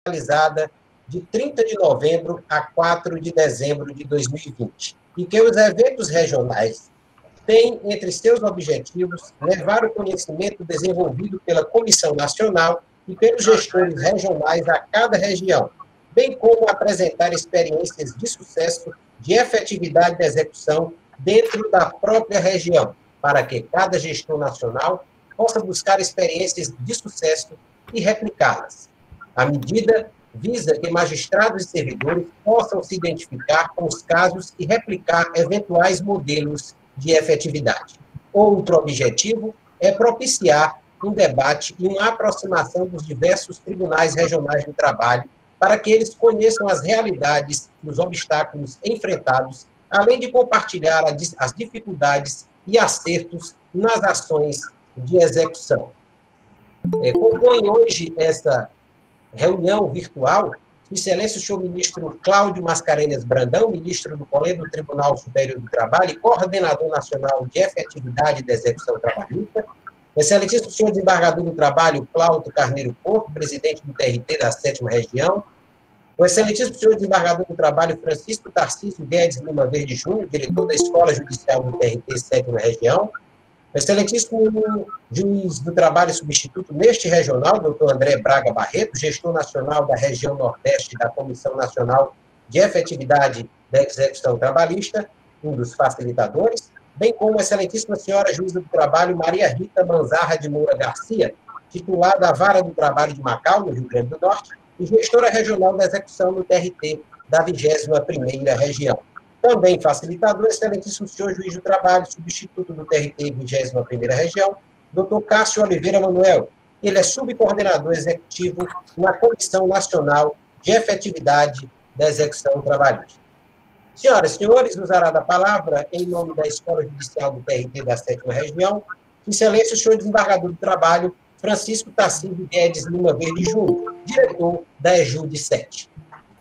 realizada de 30 de novembro a 4 de dezembro de 2020, e que os eventos regionais têm entre seus objetivos levar o conhecimento desenvolvido pela Comissão Nacional e pelos gestores regionais a cada região, bem como apresentar experiências de sucesso de efetividade da execução dentro da própria região, para que cada gestor nacional possa buscar experiências de sucesso e replicá-las. A medida visa que magistrados e servidores possam se identificar com os casos e replicar eventuais modelos de efetividade. Outro objetivo é propiciar um debate e uma aproximação dos diversos tribunais regionais do trabalho para que eles conheçam as realidades e os obstáculos enfrentados, além de compartilhar as dificuldades e acertos nas ações de execução. Compõe hoje essa reunião virtual Excelência o senhor ministro Cláudio Mascarenhas Brandão, ministro do Colégio do Tribunal Superior do Trabalho e coordenador nacional de efetividade da execução trabalhista. Excelentíssimo senhor desembargador do Trabalho, Plauto Carneiro Porto, presidente do TRT da 7ª Região. O excelentíssimo senhor desembargador do Trabalho, Francisco Tarcísio Guedes Lima Verde Júnior, diretor da Escola Judicial do TRT 7ª Região. O excelentíssimo juiz do trabalho substituto neste regional, doutor André Braga Barreto, gestor nacional da região Nordeste da Comissão Nacional de Efetividade da Execução Trabalhista, um dos facilitadores, bem como a excelentíssima senhora juíza do trabalho, Maria Rita Manzarra de Moura Garcia, titular da Vara do Trabalho de Macau, no Rio Grande do Norte, e gestora regional da execução no TRT da 21ª Região. Também facilitador, excelentíssimo senhor juiz do trabalho, substituto do TRT 21ª Região, doutor Cássio Oliveira Manuel. Ele é subcoordenador executivo na Comissão Nacional de Efetividade da Execução Trabalhista. Senhoras e senhores, usará da palavra, em nome da Escola Judicial do TRT da 7ª Região, excelência o senhor desembargador do Trabalho, Francisco Tarcísio Guedes Lima Verde Júnior, diretor da EJUD 7.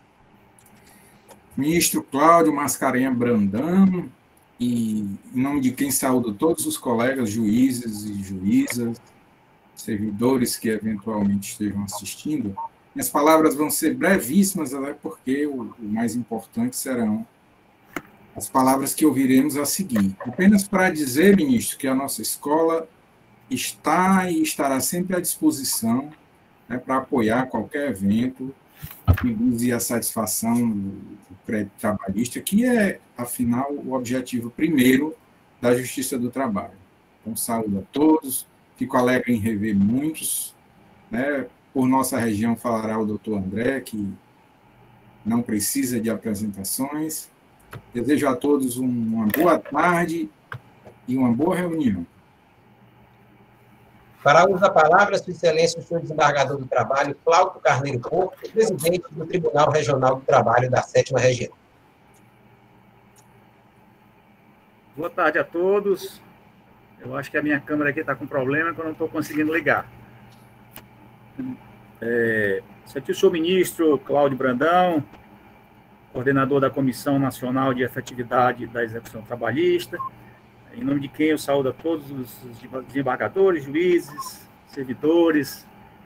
Ministro Cláudio Mascarenhas Brandão, e em nome de quem saúdo todos os colegas juízes e juízas, servidores que eventualmente estejam assistindo, minhas palavras vão ser brevíssimas, porque o mais importante serão as palavras que ouviremos a seguir. Apenas para dizer, ministro, que a nossa escola está e estará sempre à disposição, né, para apoiar qualquer evento que vise a satisfação do crédito trabalhista, que é, afinal, o objetivo primeiro da Justiça do Trabalho. Então, saúdo a todos, fico alegre em rever muitos, né? Por nossa região falará o doutor André, que não precisa de apresentações. Desejo a todos uma boa tarde e uma boa reunião. Para uso da palavra, Sua Excelência, o senhor desembargador do Trabalho, Plauto Carneiro Porto, presidente do Tribunal Regional do Trabalho da 7ª Região. Boa tarde a todos. Eu acho que a minha câmera aqui está com problema, que eu não estou conseguindo ligar. Aqui o senhor ministro Cláudio Brandão, coordenador da Comissão Nacional de Efetividade da Execução Trabalhista, em nome de quem eu saúdo a todos os desembargadores, juízes, servidores.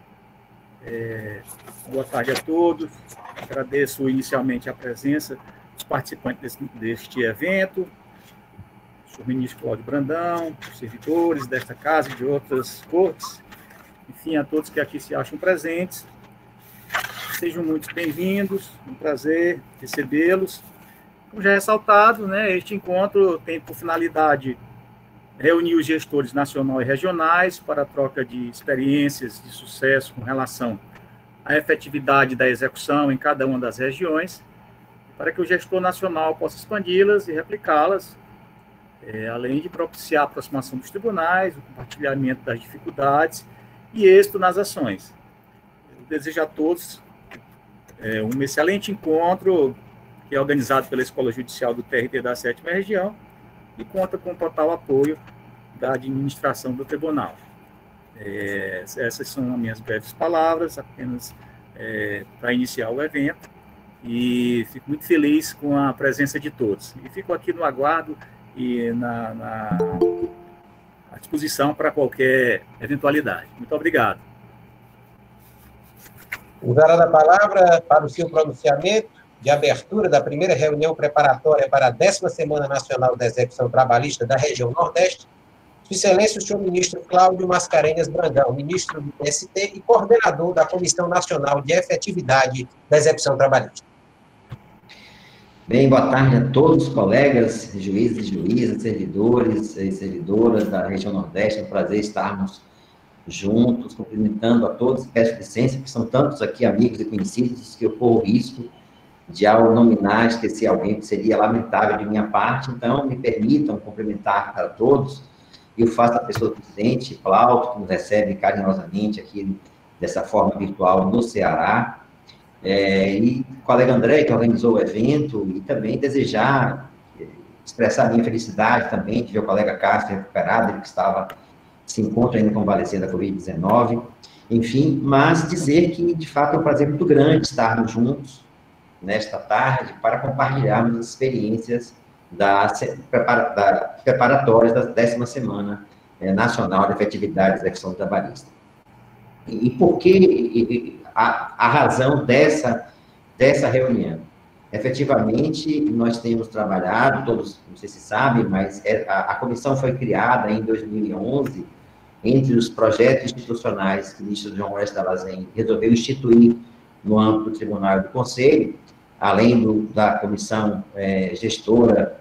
Boa tarde a todos. Agradeço inicialmente a presença dos participantes deste evento, o senhor ministro Cláudio Brandão, os servidores desta casa e de outras cortes, enfim, a todos que aqui se acham presentes. Sejam muito bem-vindos, um prazer recebê-los. Como já é ressaltado, né, este encontro tem por finalidade reunir os gestores nacionais e regionais para a troca de experiências de sucesso com relação à efetividade da execução em cada uma das regiões, para que o gestor nacional possa expandi-las e replicá-las, além de propiciar a aproximação dos tribunais, o compartilhamento das dificuldades e êxito nas ações. Eu desejo a todos um excelente encontro, que é organizado pela Escola Judicial do TRT da 7ª Região e conta com total apoio da administração do tribunal. Essas são as minhas breves palavras, apenas para iniciar o evento, e fico muito feliz com a presença de todos. E fico aqui no aguardo e à disposição para qualquer eventualidade. Muito obrigado. Usará a palavra para o seu pronunciamento de abertura da primeira reunião preparatória para a 10ª Semana Nacional da Execução Trabalhista da Região Nordeste, Sua Excelência, o senhor ministro Cláudio Mascarenhas Brandão, ministro do TST e coordenador da Comissão Nacional de Efetividade da Execução Trabalhista. Bem, boa tarde a todos os colegas, juízes e juízas, servidores e servidoras da região Nordeste. É um prazer estarmos juntos, cumprimentando a todos. Peço licença, porque são tantos aqui amigos e conhecidos que eu corro o risco de, ao nominar, esquecer alguém, que seria lamentável de minha parte. Então, me permitam cumprimentar a todos. Eu faço a pessoa presidente, Cláudio, que nos recebe carinhosamente aqui dessa forma virtual no Ceará. E o colega André, que organizou o evento, e também desejar, expressar a minha felicidade também de ver o colega Cássio recuperado, ele que se encontra ainda convalescendo da Covid-19, enfim, mas dizer que, de fato, é um prazer muito grande estarmos juntos nesta tarde para compartilharmos as experiências preparatórias da 10ª Semana Nacional de Efetividade da Execução Trabalhista. E por que a razão dessa reunião? Efetivamente, nós temos trabalhado, todos, não sei se sabem, mas a comissão foi criada em 2011, entre os projetos institucionais que o ministro João Orestes Dallazen resolveu instituir no âmbito do Tribunal e do Conselho, além da comissão gestora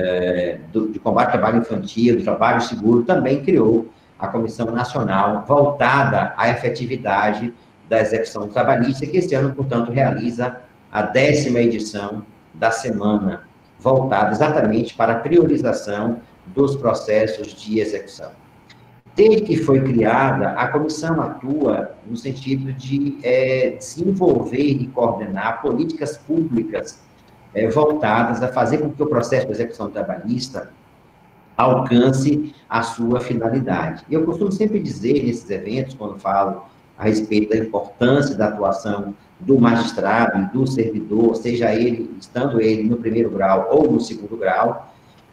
de combate ao trabalho infantil, do trabalho seguro, também criou a Comissão Nacional voltada à efetividade da execução trabalhista, que este ano, portanto, realiza a 10ª edição da semana, voltada exatamente para a priorização dos processos de execução. Desde que foi criada, a comissão atua no sentido de desenvolver e coordenar políticas públicas voltadas a fazer com que o processo de execução trabalhista alcance a sua finalidade. Eu costumo sempre dizer nesses eventos, quando falo a respeito da importância da atuação do magistrado e do servidor, seja ele, estando ele no primeiro grau ou no segundo grau,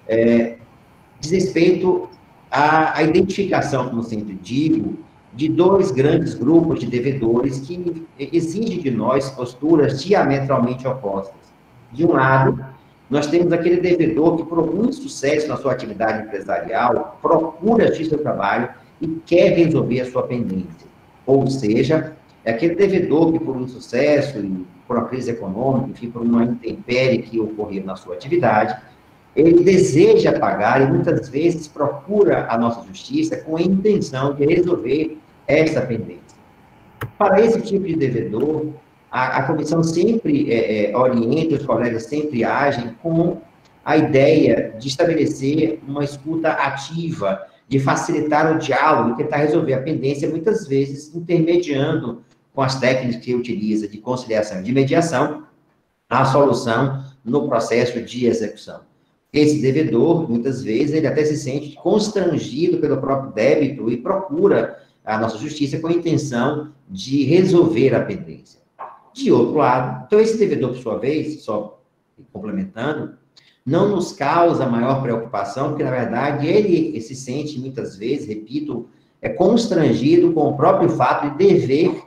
diz respeito à identificação, como sempre digo, de dois grandes grupos de devedores que exigem de nós posturas diametralmente opostas. De um lado, nós temos aquele devedor que, por algum sucesso na sua atividade empresarial, procura justiça do trabalho e quer resolver a sua pendência. Ou seja, é aquele devedor que, por um sucesso, e por uma crise econômica, enfim, por uma intempérie que ocorreu na sua atividade, ele deseja pagar e muitas vezes procura a nossa justiça com a intenção de resolver essa pendência. Para esse tipo de devedor, a comissão sempre orienta, os colegas sempre agem com a ideia de estabelecer uma escuta ativa, de facilitar o diálogo e tentar resolver a pendência, muitas vezes intermediando com as técnicas que utiliza de conciliação e de mediação, a solução no processo de execução. Esse devedor, muitas vezes, ele até se sente constrangido pelo próprio débito e procura a nossa justiça com a intenção de resolver a pendência. De outro lado, então esse devedor, por sua vez, só complementando, não nos causa maior preocupação, porque, na verdade, ele se sente, muitas vezes, repito, constrangido com o próprio fato de dever,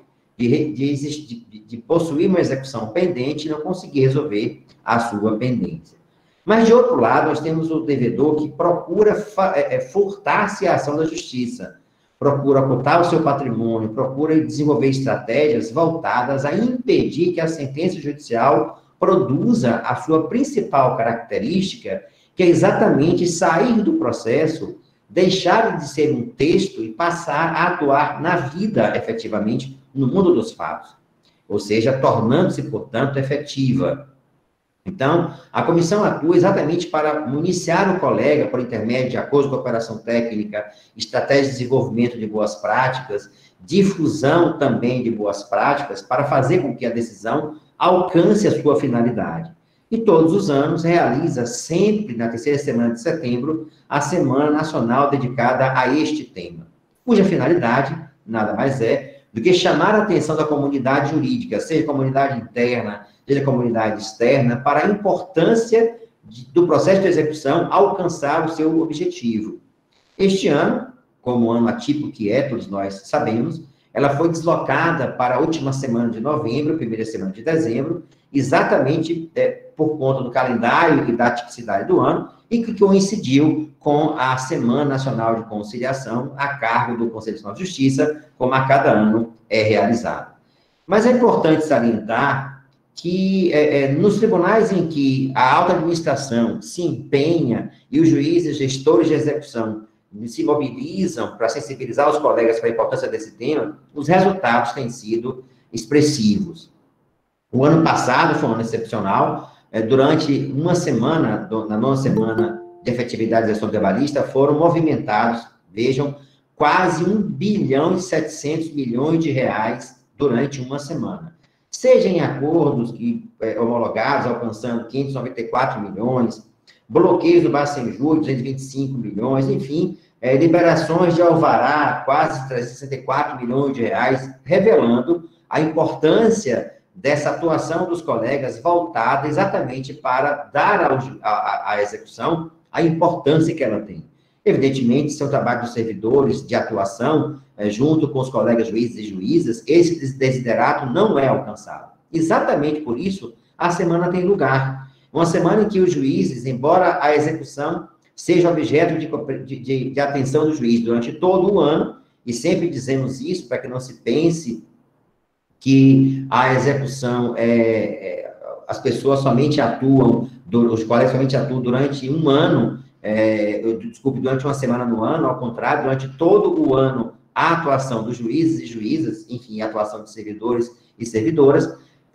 de possuir uma execução pendente e não conseguir resolver a sua pendência. Mas, de outro lado, nós temos o devedor que procura furtar-se à ação da justiça, procura ocultar o seu patrimônio, procura desenvolver estratégias voltadas a impedir que a sentença judicial produza a sua principal característica, que é exatamente sair do processo, deixar de ser um texto e passar a atuar na vida, efetivamente, no mundo dos fatos. Ou seja, tornando-se, portanto, efetiva. Então, a comissão atua exatamente para municiar o colega, por intermédio de acordo com a cooperação técnica, estratégia de desenvolvimento de boas práticas, difusão também de boas práticas, para fazer com que a decisão alcance a sua finalidade. E todos os anos realiza sempre, na 3ª semana de setembro, a Semana Nacional dedicada a este tema, cuja finalidade nada mais é do que chamar a atenção da comunidade jurídica, seja comunidade interna, seja comunidade externa, para a importância do processo de execução alcançar o seu objetivo. Este ano, como ano atípico que é, todos nós sabemos, ela foi deslocada para a última semana de novembro, primeira semana de dezembro, exatamente por conta do calendário e da tipicidade do ano, e que coincidiu com a Semana Nacional de Conciliação, a cargo do Conselho Nacional de Justiça, como a cada ano é realizado. Mas é importante salientar que nos tribunais em que a alta administração se empenha e os juízes, gestores de execução se mobilizam para sensibilizar os colegas para a importância desse tema, os resultados têm sido expressivos. O ano passado foi um ano excepcional. Durante uma semana, na nona semana de efetividade da gestão trabalhista, foram movimentados, vejam, quase 1 bilhão e 700 milhões de reais durante uma semana. Seja em acordos homologados, alcançando 594 milhões, bloqueios do Bacen-Ju, 225 milhões, enfim, liberações de alvará, quase 364 milhões de reais, revelando a importância dessa atuação dos colegas voltada exatamente para dar à execução a importância que ela tem. Evidentemente, seu trabalho dos servidores de atuação, junto com os colegas juízes e juízas, esse desiderato não é alcançado. Exatamente por isso, a semana tem lugar. Uma semana em que os juízes, embora a execução seja objeto de atenção do juiz durante todo o ano, e sempre dizemos isso para que não se pense que a execução, as pessoas somente atuam, os colegas somente atuam durante um ano, durante uma semana no ano, ao contrário, durante todo o ano, a atuação dos juízes e juízas, enfim, a atuação de servidores e servidoras,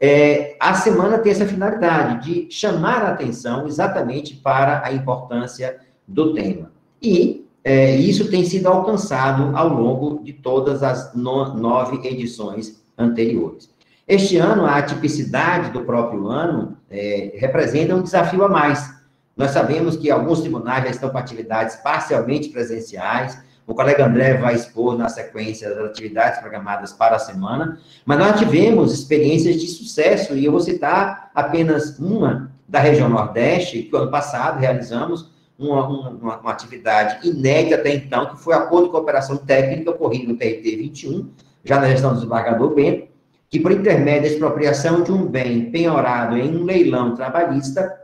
a semana tem essa finalidade de chamar a atenção exatamente para a importância do tema. E isso tem sido alcançado ao longo de todas as 9 edições anteriores. Este ano, a atipicidade do próprio ano representa um desafio a mais. Nós sabemos que alguns tribunais já estão com atividades parcialmente presenciais. O colega André vai expor na sequência das atividades programadas para a semana, mas nós tivemos experiências de sucesso, e eu vou citar apenas uma da região Nordeste, que o ano passado realizamos uma atividade inédita até então, que foi o acordo de cooperação técnica ocorrido no TRT 21, já na gestão do desembargador Bento, que por intermédio da expropriação de um bem penhorado em um leilão trabalhista,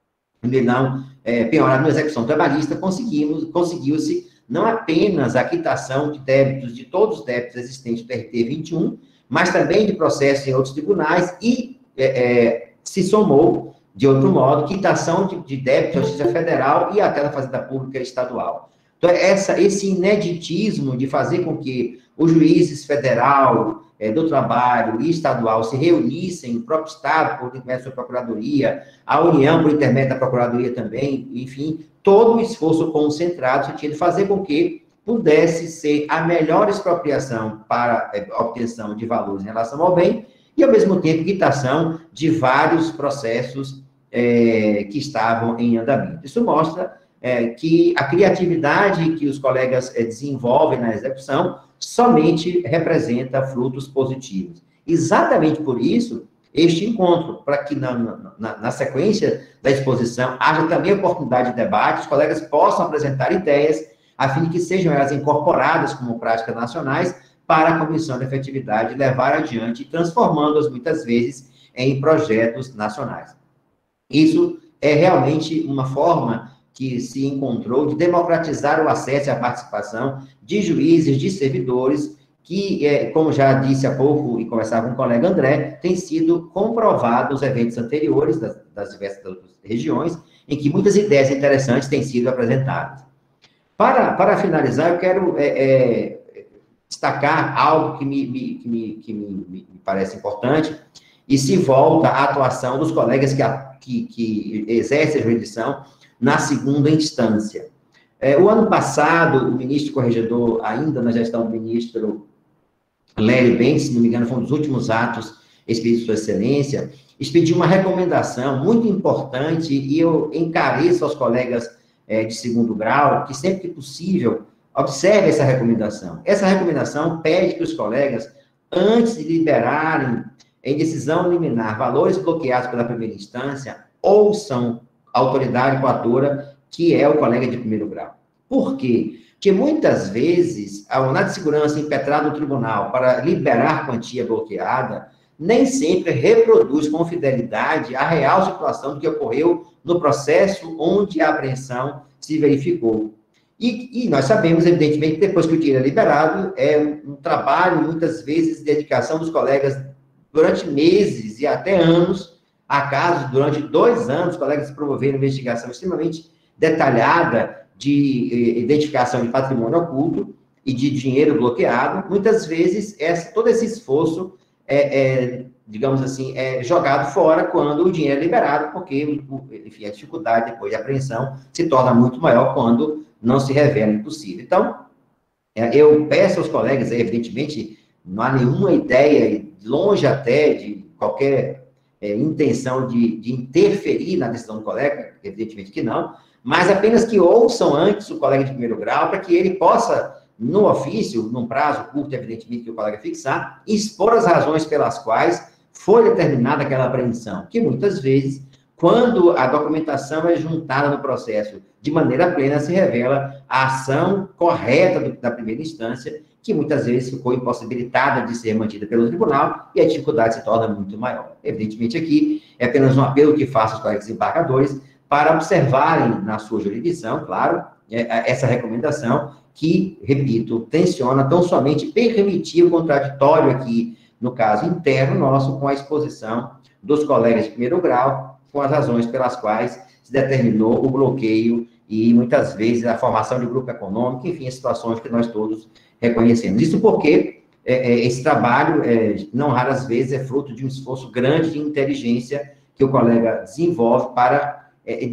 penhorado na execução trabalhista, conseguiu-se não apenas a quitação de débitos, de todos os débitos existentes do TRT 21, mas também de processos em outros tribunais, e se somou, de outro modo, quitação de débitos da Justiça Federal e até da Fazenda Pública Estadual. Então, esse ineditismo de fazer com que os juízes federal, do trabalho e estadual se reunissem, o próprio Estado, por intermédio da Procuradoria, a União, por intermédio da Procuradoria também, enfim, todo o esforço concentrado no sentido de fazer com que pudesse ser a melhor expropriação para a obtenção de valores em relação ao bem e, ao mesmo tempo, quitação de vários processos que estavam em andamento. Isso mostra que a criatividade que os colegas desenvolvem na execução somente representa frutos positivos. Exatamente por isso, este encontro, para que na sequência da exposição haja também oportunidade de debate, os colegas possam apresentar ideias, a fim de que sejam elas incorporadas como práticas nacionais para a Comissão de Efetividade levar adiante, transformando-as muitas vezes em projetos nacionais. Isso é realmente uma forma que se encontrou de democratizar o acesso e a participação de juízes, de servidores, que, como já disse há pouco e conversava com o colega André, tem sido comprovado nos eventos anteriores das diversas regiões, em que muitas ideias interessantes têm sido apresentadas. Para finalizar, eu quero destacar algo que me parece importante, e se volta à atuação dos colegas que exercem a jurisdição na segunda instância. O ano passado, o ministro corregedor, ainda na gestão do ministro Lério Bentes, se não me engano, foi um dos últimos atos expedidos por Sua Excelência, expediu uma recomendação muito importante, e eu encareço aos colegas de segundo grau, que sempre que possível, observe essa recomendação. Essa recomendação pede que os colegas, antes de liberarem em decisão liminar valores bloqueados pela primeira instância, ouçam a autoridade coatora, que é o colega de primeiro grau. Por quê? que muitas vezes a unidade de segurança impetrada no tribunal para liberar quantia bloqueada nem sempre reproduz com fidelidade a real situação do que ocorreu no processo onde a apreensão se verificou. E nós sabemos, evidentemente, que depois que o dinheiro é liberado, é um trabalho, muitas vezes, de dedicação dos colegas durante meses e até anos. Há casos, durante 2 anos, os colegas promoveram investigação extremamente detalhada de identificação de patrimônio oculto e de dinheiro bloqueado. Muitas vezes, todo esse esforço digamos assim, jogado fora quando o dinheiro é liberado, porque, enfim, a dificuldade depois de apreensão se torna muito maior quando não se revela impossível. Então, eu peço aos colegas, evidentemente, não há nenhuma ideia, longe até de qualquer intenção de interferir na decisão do colega, evidentemente que não, mas apenas que ouçam antes o colega de primeiro grau, para que ele possa, no ofício, num prazo curto, evidentemente, que o colega fixar, expor as razões pelas quais foi determinada aquela apreensão, que muitas vezes, quando a documentação é juntada no processo de maneira plena, se revela a ação correta da primeira instância, que muitas vezes ficou impossibilitada de ser mantida pelo tribunal, e a dificuldade se torna muito maior. Evidentemente, aqui é apenas um apelo que faço aos colegas desembargadores para observarem na sua jurisdição, claro, essa recomendação que, repito, tenciona tão somente permitir o contraditório aqui, no caso interno nosso, com a exposição dos colegas de primeiro grau, com as razões pelas quais se determinou o bloqueio e, muitas vezes, a formação de grupo econômico, enfim, as situações que nós todos reconhecemos. Isso porque esse trabalho, não raras vezes, é fruto de um esforço grande de inteligência que o colega desenvolve para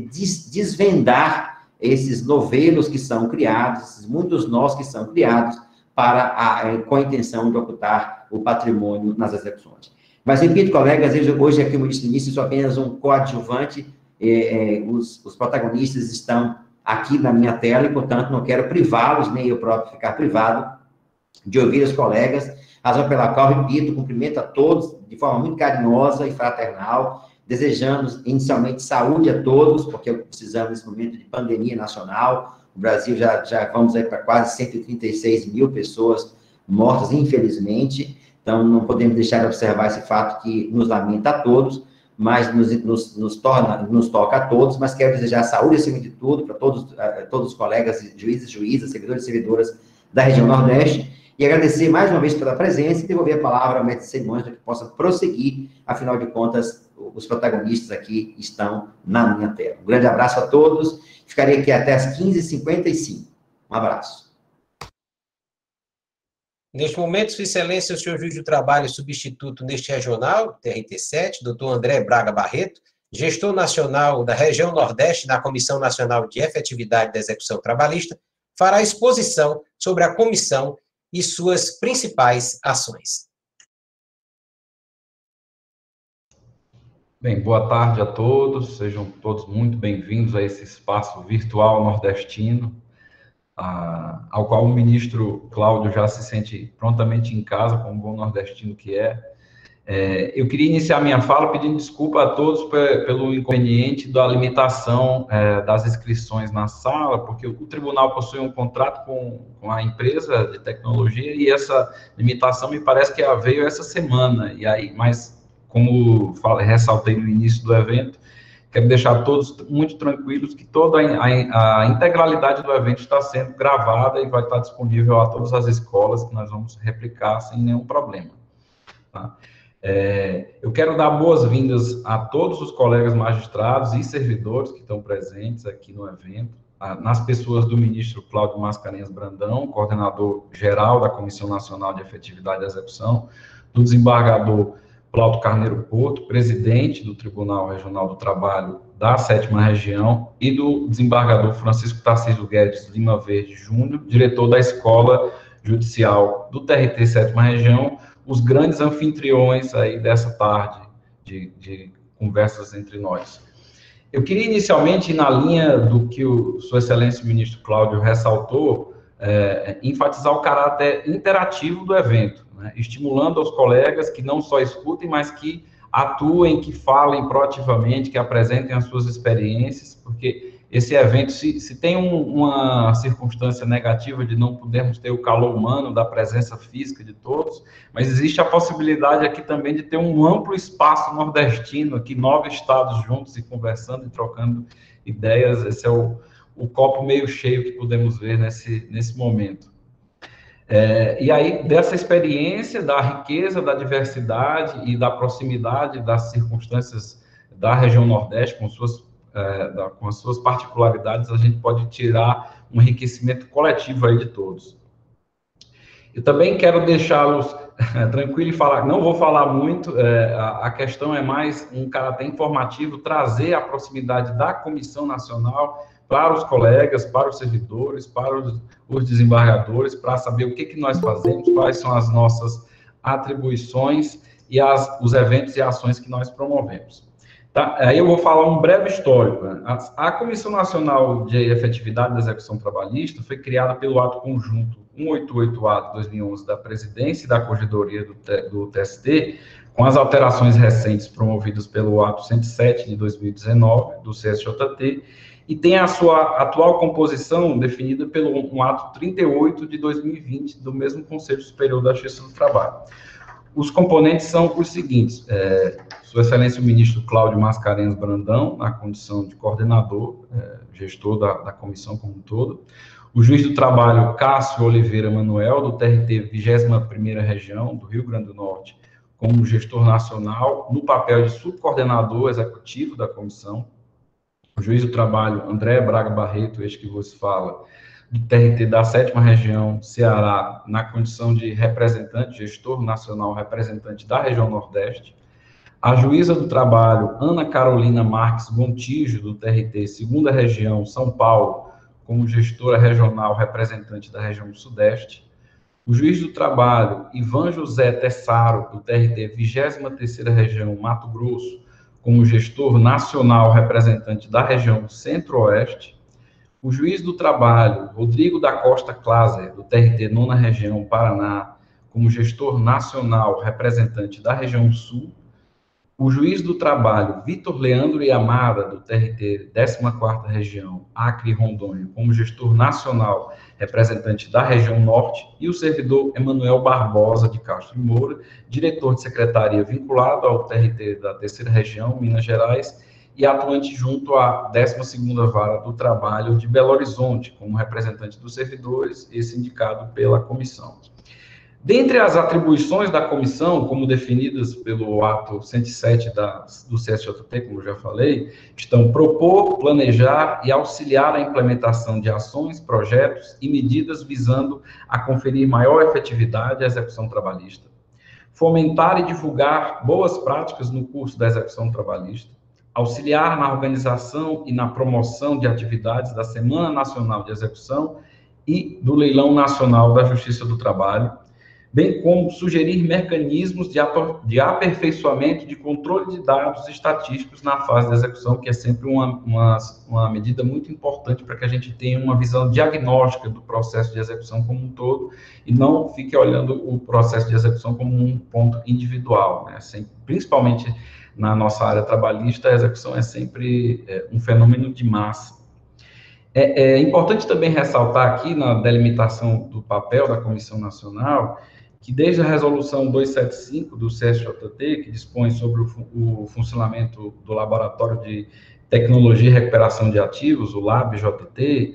desvendar esses novelos que são criados, esses muitos nós que são criados, com a intenção de ocultar o patrimônio nas execuções. Mas, repito, colegas, hoje, aqui, como eu disse no início, sou apenas um coadjuvante, os protagonistas estão aqui na minha tela e, portanto, não quero privá-los, nem eu próprio ficar privado, de ouvir os colegas, razão pela qual, repito, cumprimento a todos de forma muito carinhosa e fraternal, desejando inicialmente saúde a todos, porque precisamos nesse momento de pandemia nacional. O Brasil já vamos aí para quase 136 mil pessoas mortas, infelizmente, então não podemos deixar de observar esse fato que nos lamenta a todos, mas nos toca a todos, mas quero desejar saúde acima de tudo para todos os colegas, juízes, servidores e servidoras da região Nordeste, e agradecer mais uma vez pela presença e devolver a palavra ao mestre de cerimônias para que possa prosseguir, afinal de contas, os protagonistas aqui estão na minha tela. Um grande abraço a todos, ficarei aqui até as 15h55. Um abraço. Neste momento, Sua Excelência, o senhor juiz do trabalho substituto neste regional, TRT7, doutor André Braga Barreto, gestor nacional da região Nordeste na Comissão Nacional de Efetividade da Execução Trabalhista, fará exposição sobre a comissão e suas principais ações. Bem, boa tarde a todos, sejam todos muito bem-vindos a esse espaço virtual nordestino, ao qual o ministro Cláudio já se sente prontamente em casa, como bom nordestino que é. Eu queria iniciar minha fala pedindo desculpa a todos pelo inconveniente da limitação das inscrições na sala, porque o tribunal possui um contrato com a empresa de tecnologia e essa limitação me parece que veio essa semana, mas como ressaltei no início do evento, quero deixar todos muito tranquilos que toda a integralidade do evento está sendo gravada e vai estar disponível a todas as escolas que nós vamos replicar sem nenhum problema. Tá? Eu quero dar boas-vindas a todos os colegas magistrados e servidores que estão presentes aqui no evento, nas pessoas do ministro Cláudio Mascarenhas Brandão, coordenador geral da Comissão Nacional de Efetividade e Execução, do desembargador Plauto Carneiro Porto, presidente do Tribunal Regional do Trabalho da 7ª Região, e do desembargador Francisco Tarcísio Guedes Lima Verde Júnior, diretor da Escola Judicial do TRT 7ª Região, os grandes anfitriões aí dessa tarde de conversas entre nós. Eu queria inicialmente, na linha do que Sua Excelência o Ministro Cláudio ressaltou, enfatizar o caráter interativo do evento, né, estimulando aos colegas que não só escutem, mas que atuem, que falem proativamente, que apresentem as suas experiências, porque esse evento, se tem uma circunstância negativa de não podermos ter o calor humano, da presença física de todos, mas existe a possibilidade aqui também de ter um amplo espaço nordestino, aqui 9 estados juntos e conversando e trocando ideias. Esse é o copo meio cheio que podemos ver nesse momento. E aí, dessa experiência, da riqueza, da diversidade e da proximidade das circunstâncias da região Nordeste, com as suas particularidades, a gente pode tirar um enriquecimento coletivo aí de todos. Eu também quero deixá-los tranquilos e falar, não vou falar muito, a questão é mais um caráter informativo, trazer a proximidade da Comissão Nacional para os colegas, para os servidores, para os desembargadores, para saber o que nós fazemos, quais são as nossas atribuições e os eventos e ações que nós promovemos. Tá? Aí eu vou falar um breve histórico. Né? A Comissão Nacional de Efetividade da Execução Trabalhista foi criada pelo ato conjunto 188A de 2011 da Presidência e da Corregedoria do TST, com as alterações recentes promovidas pelo ato 107 de 2019 do CSJT, e tem a sua atual composição definida pelo um ato 38 de 2020 do mesmo Conselho Superior da Justiça do Trabalho. Os componentes são os seguintes: Sua Excelência o Ministro Cláudio Mascarenhas Brandão, na condição de coordenador, gestor da comissão como um todo; o Juiz do Trabalho Cássio Oliveira Manuel, do TRT 21ª Região do Rio Grande do Norte, como gestor nacional, no papel de subcoordenador executivo da comissão; o Juiz do Trabalho André Braga Barreto, este que vos fala, do TRT da 7ª Região Ceará, na condição de representante, gestor nacional, representante da região Nordeste; a Juíza do Trabalho Ana Carolina Marques Gontijo, do TRT 2ª Região São Paulo, como gestora regional, representante da região Sudeste; o Juiz do Trabalho Ivan José Tessaro, do TRT 23ª Região Mato Grosso, como gestor nacional, representante da região Centro-Oeste; o Juiz do Trabalho Rodrigo da Costa Claser, do TRT 9ª Região Paraná, como gestor nacional, representante da região Sul; o Juiz do Trabalho Vitor Leandro Yamada, do TRT 14ª Região Acre e Rondônia, como gestor nacional, representante da região Norte; e o servidor Emanuel Barbosa de Castro e Moura, diretor de secretaria vinculado ao TRT da 3ª Região, Minas Gerais, e atuante junto à 12ª Vara do Trabalho de Belo Horizonte, como representante dos servidores e sindicado pela comissão. Dentre as atribuições da comissão, como definidas pelo ato 107 do CSJT, como eu já falei, estão propor, planejar e auxiliar a implementação de ações, projetos e medidas visando a conferir maior efetividade à execução trabalhista; fomentar e divulgar boas práticas no curso da execução trabalhista; auxiliar na organização e na promoção de atividades da Semana Nacional de Execução e do Leilão Nacional da Justiça do Trabalho, bem como sugerir mecanismos de aperfeiçoamento de controle de dados estatísticos na fase de execução, que é sempre uma medida muito importante para que a gente tenha uma visão diagnóstica do processo de execução como um todo, e não fique olhando o processo de execução como um ponto individual, né? Principalmente na nossa área trabalhista, a execução é sempre um fenômeno de massa. É importante também ressaltar aqui, na delimitação do papel da Comissão Nacional, que desde a resolução 275 do CSJT, que dispõe sobre o funcionamento do Laboratório de Tecnologia e Recuperação de Ativos, o LabJT,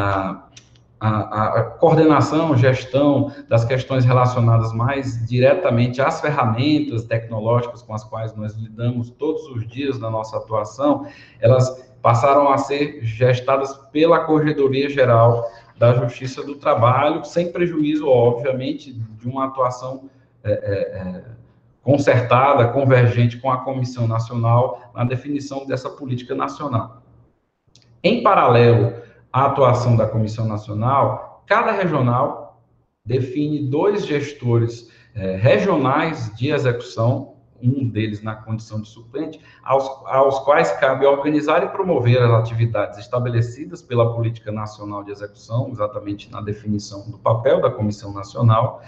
a coordenação, gestão das questões relacionadas mais diretamente às ferramentas tecnológicas com as quais nós lidamos todos os dias na nossa atuação, elas passaram a ser gestadas pela Corregedoria Geral da Justiça do Trabalho, sem prejuízo, obviamente, de uma atuação concertada, convergente com a Comissão Nacional na definição dessa política nacional. Em paralelo à atuação da Comissão Nacional, cada regional define 2 gestores regionais de execução, um deles na condição de suplente, aos quais cabe organizar e promover as atividades estabelecidas pela Política Nacional de Execução, exatamente na definição do papel da Comissão Nacional,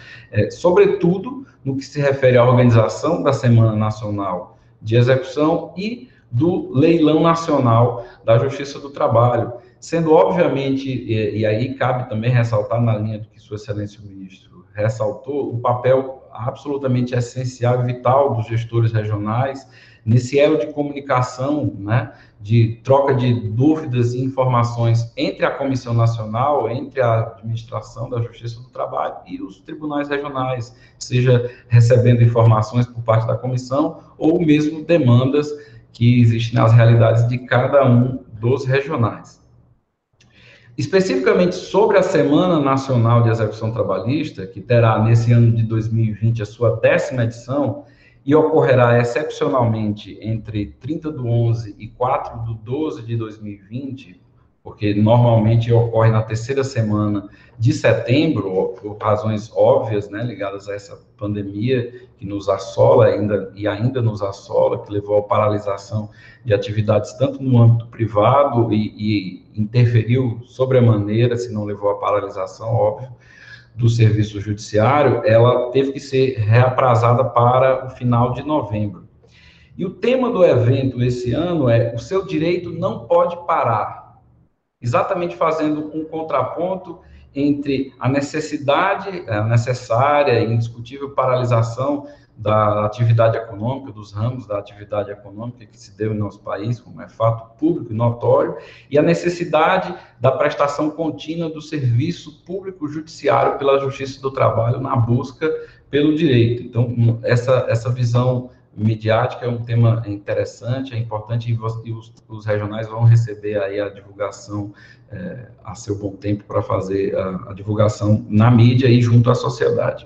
sobretudo no que se refere à organização da Semana Nacional de Execução e do leilão nacional da Justiça do Trabalho, sendo obviamente, e aí cabe também ressaltar na linha do que Sua Excelência o Ministro ressaltou, o papel absolutamente essencial e vital dos gestores regionais nesse elo de comunicação, né, de troca de dúvidas e informações entre a Comissão Nacional, entre a administração da Justiça do Trabalho e os tribunais regionais, seja recebendo informações por parte da comissão ou mesmo demandas que existem nas realidades de cada um dos regionais. Especificamente sobre a Semana Nacional de Execução Trabalhista, que terá nesse ano de 2020 a sua 10ª edição, e ocorrerá excepcionalmente entre 30/11 e 4/12 de 2020, porque normalmente ocorre na 3ª semana de setembro, por razões óbvias, né, ligadas a essa pandemia que nos assola ainda nos assola, que levou à paralisação de atividades tanto no âmbito privado e interferiu sobremaneira, se não levou à paralisação, óbvio, do serviço judiciário, ela teve que ser reaprazada para o final de novembro. E o tema do evento esse ano é: o seu direito não pode parar, exatamente fazendo um contraponto entre a necessidade, a necessária e indiscutível paralisação da atividade econômica, dos ramos da atividade econômica que se deu em nosso país, como é fato público e notório, e a necessidade da prestação contínua do serviço público judiciário pela Justiça do Trabalho na busca pelo direito. Então, essa visão midiática é um tema interessante, é importante, e os regionais vão receber aí a divulgação a seu bom tempo para fazer a divulgação na mídia e junto à sociedade.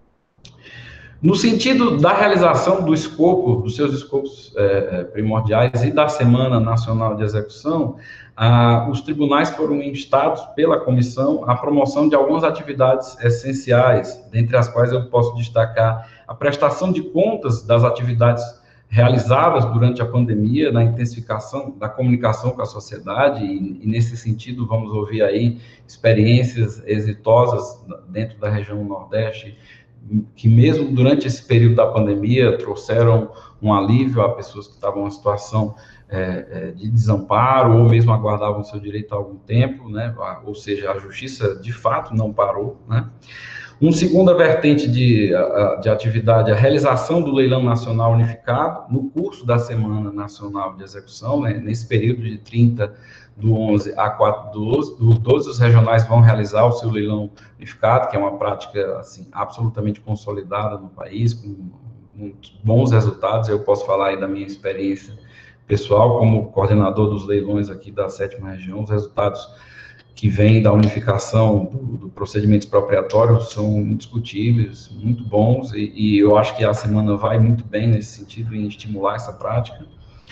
No sentido da realização do escopo, dos seus escopos primordiais e da Semana Nacional de Execução, os tribunais foram instados pela comissão à promoção de algumas atividades essenciais, dentre as quais eu posso destacar a prestação de contas das atividades realizadas durante a pandemia, na intensificação da comunicação com a sociedade, e nesse sentido vamos ouvir aí experiências exitosas dentro da região Nordeste, que mesmo durante esse período da pandemia trouxeram um alívio a pessoas que estavam em situação de desamparo ou mesmo aguardavam seu direito há algum tempo, né? Ou seja, a justiça de fato não parou, né? Uma segunda vertente de atividade, a realização do leilão nacional unificado no curso da Semana Nacional de Execução, né? Nesse período de 30/11 a 4/12, os regionais vão realizar o seu leilão unificado, que é uma prática assim, absolutamente consolidada no país, com bons resultados. Eu posso falar aí da minha experiência pessoal como coordenador dos leilões aqui da 7ª região. Os resultados que vêm da unificação do procedimento expropriatório são indiscutíveis, muito bons, e eu acho que a semana vai muito bem nesse sentido, em estimular essa prática.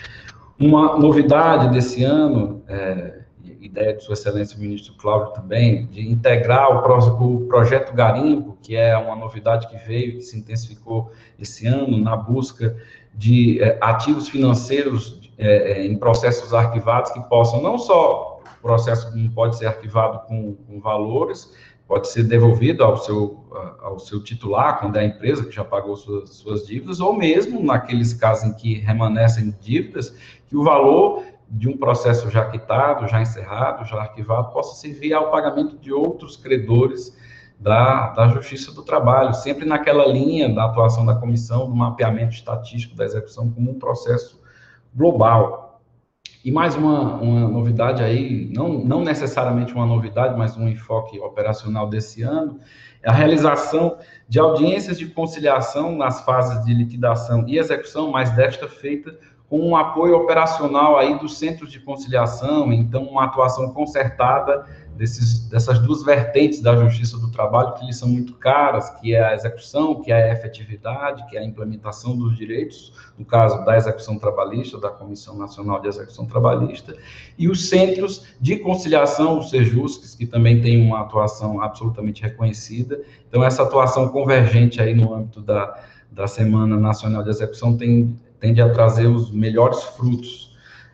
Uma novidade desse ano, ideia de Sua Excelência o Ministro Cláudio também, de integrar o projeto Garimpo, que é uma novidade que veio, que se intensificou esse ano, na busca de ativos financeiros em processos arquivados que possam, não só o processo não pode ser arquivado com valores, pode ser devolvido ao seu titular, quando é a empresa que já pagou suas dívidas, ou mesmo naqueles casos em que remanescem dívidas, que o valor de um processo já quitado, já encerrado, já arquivado, possa servir ao pagamento de outros credores da Justiça do Trabalho, sempre naquela linha da atuação da comissão, do mapeamento estatístico da execução como um processo global. E mais uma novidade aí, não necessariamente uma novidade, mas um enfoque operacional desse ano, é a realização de audiências de conciliação nas fases de liquidação e execução, mas desta feita com um apoio operacional aí dos centros de conciliação, então uma atuação concertada dessas duas vertentes da Justiça do Trabalho que lhes são muito caras, que é a execução, que é a efetividade, que é a implementação dos direitos, no caso da execução trabalhista, da Comissão Nacional de Execução Trabalhista, e os centros de conciliação, os CEJUSCs, que também têm uma atuação absolutamente reconhecida. Então, essa atuação convergente aí no âmbito da Semana Nacional de Execução tende a trazer os melhores frutos.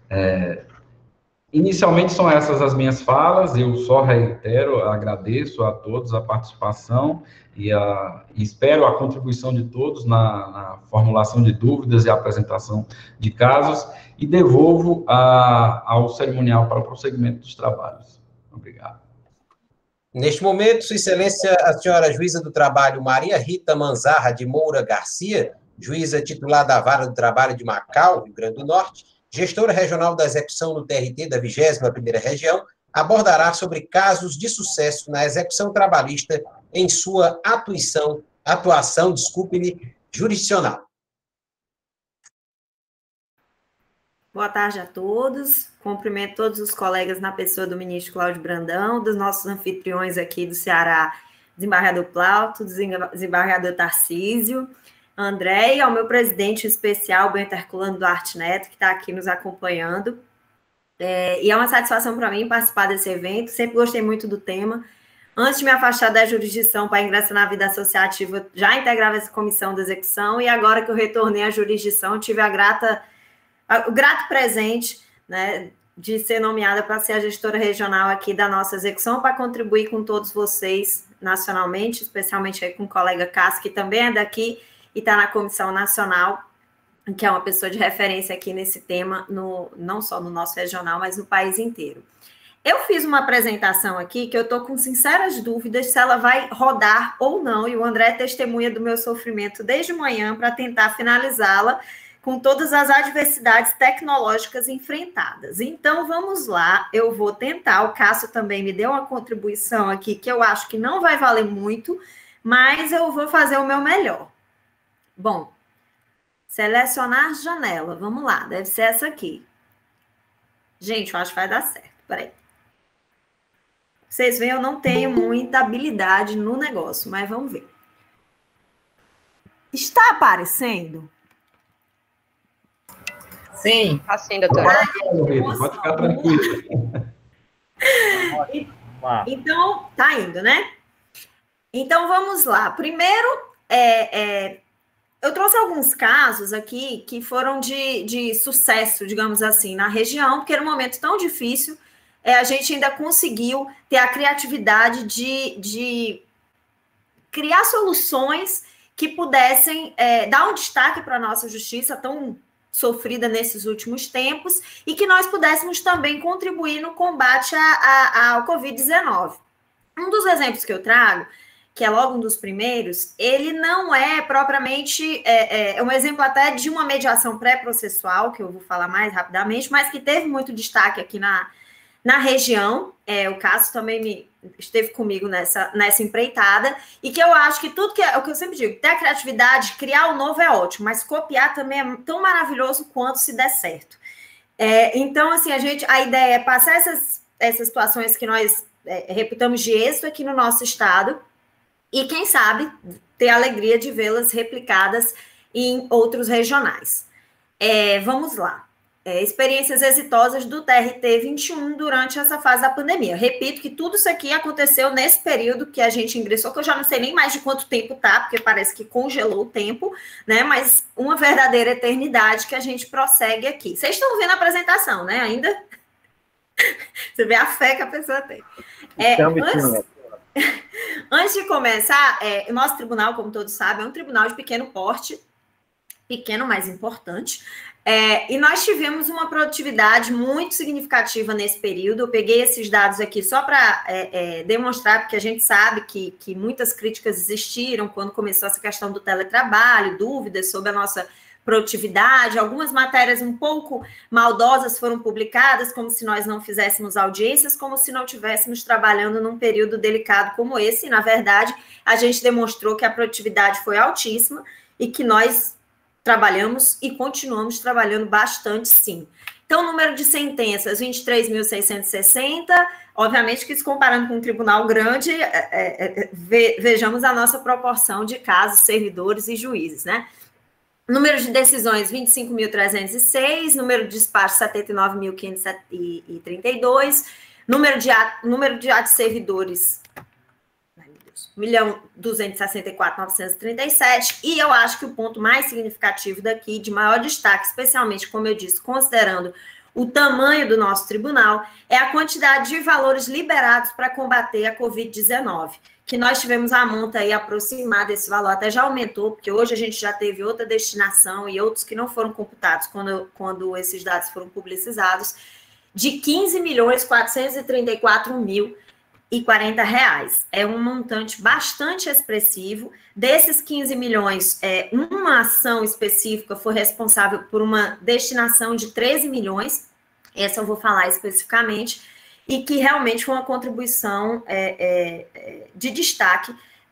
Inicialmente são essas as minhas falas, eu só reitero, agradeço a todos a participação e espero a contribuição de todos na formulação de dúvidas e apresentação de casos, e devolvo ao cerimonial para o prosseguimento dos trabalhos. Obrigado. Neste momento, Sua Excelência, a senhora juíza do trabalho Maria Rita Manzarra de Moura Garcia, juíza titular da Vara do Trabalho de Macau, Rio Grande do Norte, gestora regional da execução no TRT da 21ª Região, abordará sobre casos de sucesso na execução trabalhista em sua atuação, jurisdicional. Boa tarde a todos. Cumprimento todos os colegas na pessoa do ministro Cláudio Brandão, dos nossos anfitriões aqui do Ceará, desembargador Plauto, desembargador Tarcísio, André, e ao meu presidente especial, Bento Herculano Duarte Neto, que está aqui nos acompanhando. E é uma satisfação para mim participar desse evento, sempre gostei muito do tema. Antes de me afastar da jurisdição para ingressar na vida associativa, já integrava essa comissão de execução, e agora que eu retornei à jurisdição, tive o grato presente, né, de ser nomeada para ser a gestora regional aqui da nossa execução, para contribuir com todos vocês nacionalmente, especialmente aí com o colega Cássio, que também é daqui e está na Comissão Nacional, que é uma pessoa de referência aqui nesse tema, não só no nosso regional, mas no país inteiro. Eu fiz uma apresentação aqui que eu estou com sinceras dúvidas se ela vai rodar ou não, e o André é testemunha do meu sofrimento desde manhã para tentar finalizá-la com todas as adversidades tecnológicas enfrentadas. Então, vamos lá, eu vou tentar. O Cássio também me deu uma contribuição aqui que eu acho que não vai valer muito, mas eu vou fazer o meu melhor. Bom, selecionar janela, vamos lá, deve ser essa aqui. Gente, eu acho que vai dar certo, peraí. Vocês veem, eu não tenho muita habilidade no negócio, mas vamos ver. Está aparecendo? Sim. Assim, doutora. Pode ficar tranquilo. Então, tá indo, né? Então, vamos lá. Primeiro, eu trouxe alguns casos aqui que foram de sucesso, digamos assim, na região, porque era um momento tão difícil, a gente ainda conseguiu ter a criatividade de criar soluções que pudessem dar um destaque para a nossa justiça tão sofrida nesses últimos tempos e que nós pudéssemos também contribuir no combate ao Covid-19. Um dos exemplos que eu trago, que é logo um dos primeiros, ele não é propriamente, um exemplo até de uma mediação pré-processual, que eu vou falar mais rapidamente, mas que teve muito destaque aqui na região. O Cássio também esteve comigo nessa empreitada, e que eu acho que tudo é o que eu sempre digo, ter a criatividade, criar o novo é ótimo, mas copiar também é tão maravilhoso quanto se der certo. Então, assim, a ideia é passar essas situações que nós reputamos de êxito aqui no nosso estado, e quem sabe ter a alegria de vê-las replicadas em outros regionais. Vamos lá. Experiências exitosas do TRT 21 durante essa fase da pandemia. Repito que tudo isso aqui aconteceu nesse período que a gente ingressou, que eu já não sei nem mais de quanto tempo tá, porque parece que congelou o tempo, né? Mas uma verdadeira eternidade que a gente prossegue aqui. Vocês estão vendo a apresentação, né? Ainda? Você vê a fé que a pessoa tem. Antes de começar, o nosso tribunal, como todos sabem, é um tribunal de pequeno porte, pequeno, mas importante. E nós tivemos uma produtividade muito significativa nesse período. Eu peguei esses dados aqui só para demonstrar, porque a gente sabe que muitas críticas existiram quando começou essa questão do teletrabalho, dúvidas sobre a nossa produtividade. Algumas matérias um pouco maldosas foram publicadas, como se nós não fizéssemos audiências, como se não estivéssemos trabalhando num período delicado como esse. E, na verdade, a gente demonstrou que a produtividade foi altíssima e que nós trabalhamos e continuamos trabalhando bastante, sim. Então, o número de sentenças, 23.660, obviamente que se comparando com um tribunal grande, vejamos a nossa proporção de casos, servidores e juízes, né? Número de decisões, 25.306, número de despachos, 79.532, número de atos servidores, 1.264.937, e eu acho que o ponto mais significativo daqui, de maior destaque, especialmente, como eu disse, considerando o tamanho do nosso tribunal, é a quantidade de valores liberados para combater a Covid-19, que nós tivemos a monta aí aproximada desse valor, até já aumentou, porque hoje a gente já teve outra destinação e outros que não foram computados quando esses dados foram publicizados, de R$ 15.434.040. É um montante bastante expressivo. Desses 15 milhões, uma ação específica foi responsável por uma destinação de 13 milhões, essa eu vou falar especificamente, e que realmente foi uma contribuição de destaque,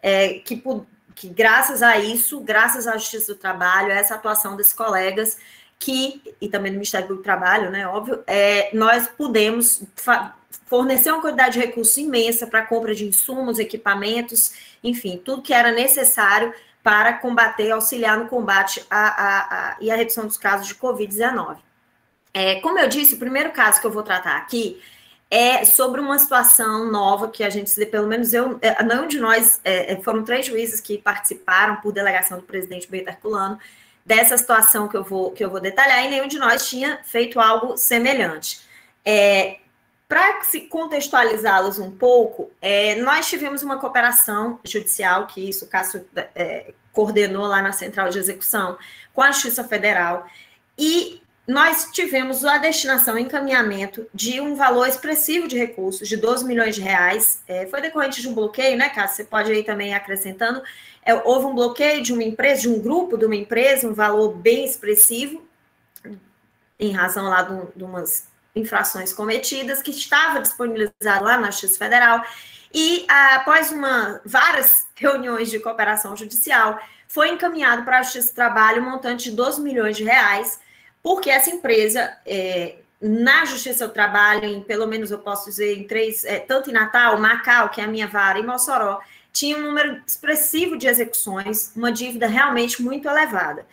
que graças a isso, graças à Justiça do Trabalho, a essa atuação desses colegas, e também do Ministério Público do Trabalho, né, óbvio, nós pudemos fornecer uma quantidade de recursos imensa para a compra de insumos, equipamentos, enfim, tudo que era necessário para combater, auxiliar no combate e a redução dos casos de Covid-19. Como eu disse, o primeiro caso que eu vou tratar aqui é sobre uma situação nova que a gente, pelo menos nenhum de nós, foram 3 juízes que participaram por delegação do presidente Bento Herculano dessa situação que eu vou detalhar, e nenhum de nós tinha feito algo semelhante. Para se contextualizá-los um pouco, nós tivemos uma cooperação judicial, que isso o Cássio coordenou lá na Central de Execução, com a Justiça Federal, e nós tivemos a destinação e encaminhamento de um valor expressivo de recursos, de 12 milhões de reais. Foi decorrente de um bloqueio, né, Cássio? Você pode ir também acrescentando. Houve um bloqueio de uma empresa, de um grupo de uma empresa, um valor bem expressivo, em razão lá de umas infrações cometidas, que estava disponibilizado lá na Justiça Federal. E após várias reuniões de cooperação judicial, foi encaminhado para a Justiça do Trabalho um montante de 12 milhões de reais, porque essa empresa, na Justiça do Trabalho, pelo menos eu posso dizer, em 3, tanto em Natal, Macau, que é a minha vara, e Mossoró, tinha um número expressivo de execuções, uma dívida realmente muito elevada.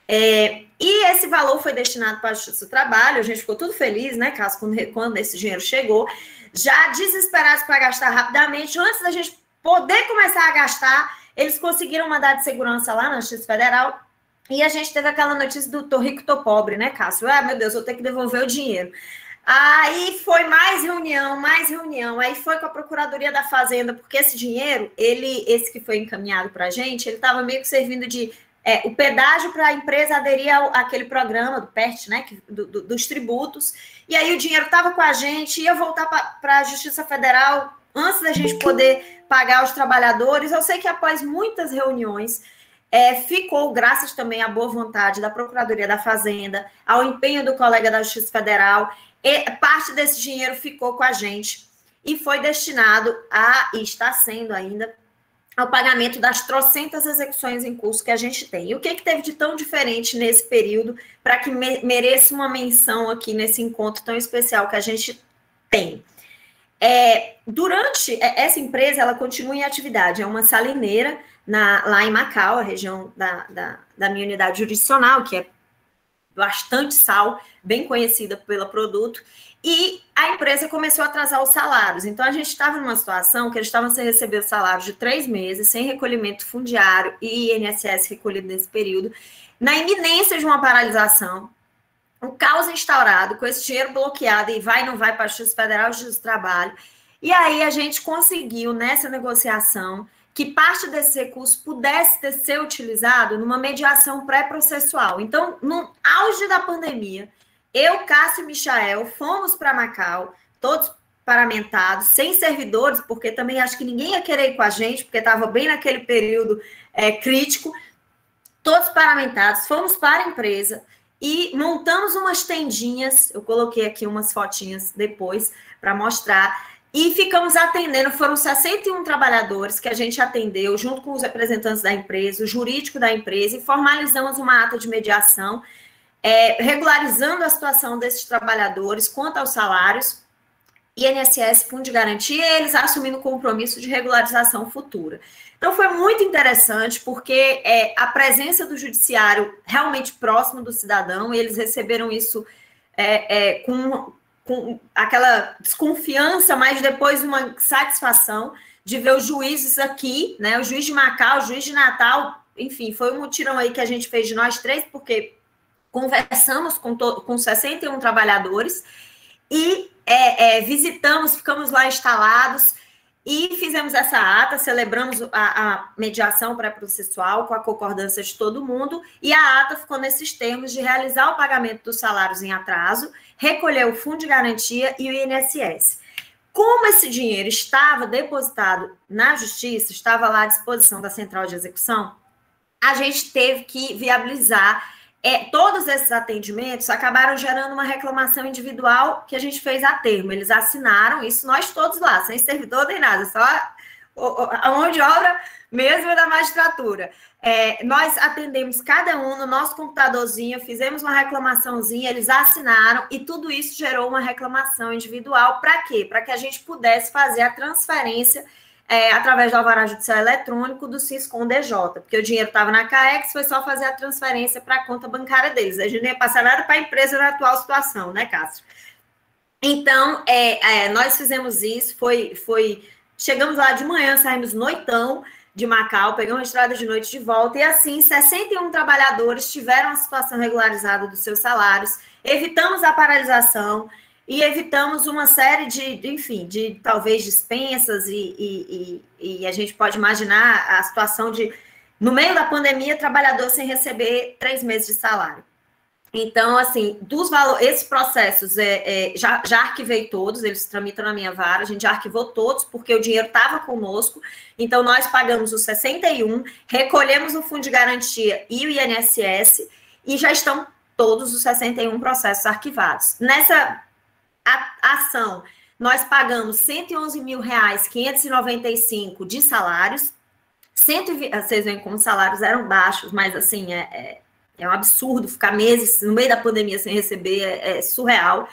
E esse valor foi destinado para a Justiça do Trabalho, a gente ficou tudo feliz, né, Cássio, quando esse dinheiro chegou, já desesperados para gastar rapidamente. Antes da gente poder começar a gastar, eles conseguiram mandar de segurança lá na Justiça Federal. E a gente teve aquela notícia do tô rico, tô pobre, né, Cássio? Meu Deus, vou ter que devolver o dinheiro. Aí foi mais reunião, aí foi com a Procuradoria da Fazenda, porque esse dinheiro, esse que foi encaminhado para a gente, ele estava meio que servindo de o pedágio para a empresa aderir àquele programa do PERT, né, dos tributos, e aí o dinheiro estava com a gente, ia voltar para a Justiça Federal antes da gente poder pagar os trabalhadores. Eu sei que após muitas reuniões, ficou, graças também à boa vontade da Procuradoria da Fazenda, ao empenho do colega da Justiça Federal, parte desse dinheiro ficou com a gente e foi destinado e está sendo ainda, ao pagamento das trocentas execuções em curso que a gente tem. E o que teve de tão diferente nesse período para que mereça uma menção aqui nesse encontro tão especial que a gente tem? Durante essa empresa, ela continua em atividade, é uma salineira lá em Macau, a região da minha unidade jurisdicional, que é bastante sal, bem conhecida pelo produto, e a empresa começou a atrasar os salários. Então, a gente estava numa situação que eles estavam sem receber os salários de 3 meses, sem recolhimento fundiário e INSS recolhido nesse período, na iminência de uma paralisação, um caos instaurado, com esse dinheiro bloqueado, e não vai para a Justiça Federal, Justiça do Trabalho. E aí a gente conseguiu, nessa negociação, que parte desse recurso pudesse ser utilizado numa mediação pré-processual. Então, no auge da pandemia, eu, Cássio e Michael fomos para Macau, todos paramentados, sem servidores, porque também acho que ninguém ia querer ir com a gente, porque estava bem naquele período crítico, todos paramentados, fomos para a empresa e montamos umas tendinhas, eu coloquei aqui umas fotinhas depois para mostrar, e ficamos atendendo, foram 61 trabalhadores que a gente atendeu, junto com os representantes da empresa, o jurídico da empresa, e formalizamos uma ata de mediação, regularizando a situação desses trabalhadores quanto aos salários, INSS, Fundo de Garantia, eles assumindo o compromisso de regularização futura. Então, foi muito interessante, porque a presença do judiciário realmente próximo do cidadão, e eles receberam isso com aquela desconfiança, mas depois uma satisfação de ver os juízes aqui, né, o juiz de Macau, o juiz de Natal, enfim, foi um mutirão aí que a gente fez de nós 3, porque conversamos com 61 trabalhadores e visitamos, ficamos lá instalados, E fizemos essa ata, celebramos a mediação pré-processual com a concordância de todo mundo, e a ata ficou nesses termos de realizar o pagamento dos salários em atraso, recolher o fundo de garantia e o INSS. Como esse dinheiro estava depositado na Justiça, estava lá à disposição da Central de Execução, a gente teve que viabilizar. Todos esses atendimentos acabaram gerando uma reclamação individual que a gente fez a termo. Eles assinaram isso, nós todos lá, sem servidor nem nada, só a mão de obra mesmo da magistratura. Nós atendemos cada um no nosso computadorzinho, fizemos uma reclamaçãozinha, eles assinaram e tudo isso gerou uma reclamação individual. Para quê? Para que a gente pudesse fazer a transferência através do alvará judicial eletrônico do Siscom DJ, porque o dinheiro estava na CAEX, foi só fazer a transferência para a conta bancária deles. A gente não ia passar nada para a empresa na atual situação, né, Cássio? Então, nós fizemos isso, chegamos lá de manhã, saímos noitão de Macau, pegamos a estrada de noite de volta, e assim, 61 trabalhadores tiveram a situação regularizada dos seus salários, evitamos a paralisação, e evitamos uma série de talvez dispensas, e a gente pode imaginar a situação de, no meio da pandemia, trabalhador sem receber 3 meses de salário. Então, assim, esses processos, já arquivei todos, eles tramitam na minha vara, a gente já arquivou todos, porque o dinheiro estava conosco, então nós pagamos os 61, recolhemos o fundo de garantia e o INSS, e já estão todos os 61 processos arquivados. Nessa ação, nós pagamos R$111 mil, 595 de salários, vocês veem como os salários eram baixos, mas assim, é um absurdo ficar meses no meio da pandemia sem receber, é surreal.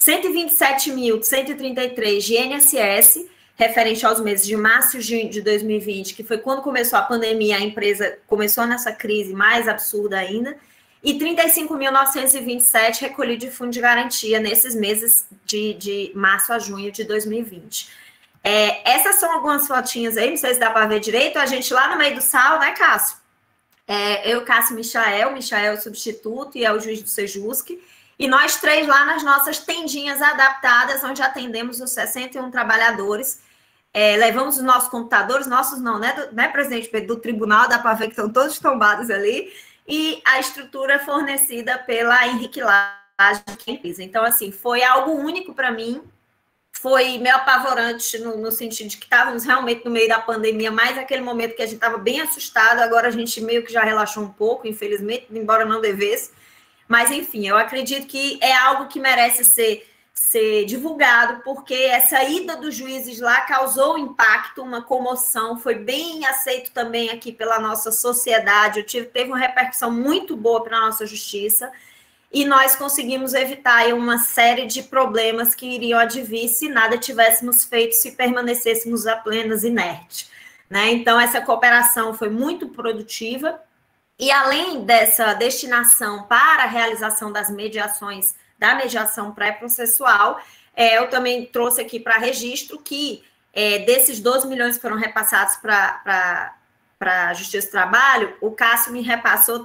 127.133 de INSS, referente aos meses de março e junho de 2020, que foi quando começou a pandemia, a empresa começou nessa crise mais absurda ainda, e 35.927 recolhido de fundo de garantia nesses meses de março a junho de 2020. Essas são algumas fotinhas aí, não sei se dá para ver direito, a gente lá no meio do sal, né, Cássio? Eu, Cássio, Michael substituto, e é o juiz do Sejusc, e nós 3 lá nas nossas tendinhas adaptadas, onde atendemos os 61 trabalhadores, levamos os nossos computadores, nossos não, né, presidente Pedro, do tribunal, dá para ver que estão todos tombados ali, e a estrutura fornecida pela Henrique Lage, então, assim, foi algo único para mim, foi meio apavorante no sentido de que estávamos realmente no meio da pandemia, mais aquele momento que a gente estava bem assustado, agora a gente meio que já relaxou um pouco, infelizmente, embora não devesse, mas, enfim, eu acredito que é algo que merece ser divulgado, porque essa ida dos juízes lá causou impacto, uma comoção, foi bem aceito também aqui pela nossa sociedade, teve uma repercussão muito boa para a nossa justiça, e nós conseguimos evitar uma série de problemas que iriam advir se nada tivéssemos feito, se permanecêssemos apenas inertes, né? Então, essa cooperação foi muito produtiva, e além dessa destinação para a realização das mediações, da mediação pré-processual, eu também trouxe aqui para registro que desses 12 milhões que foram repassados para a Justiça do Trabalho, o Cássio me repassou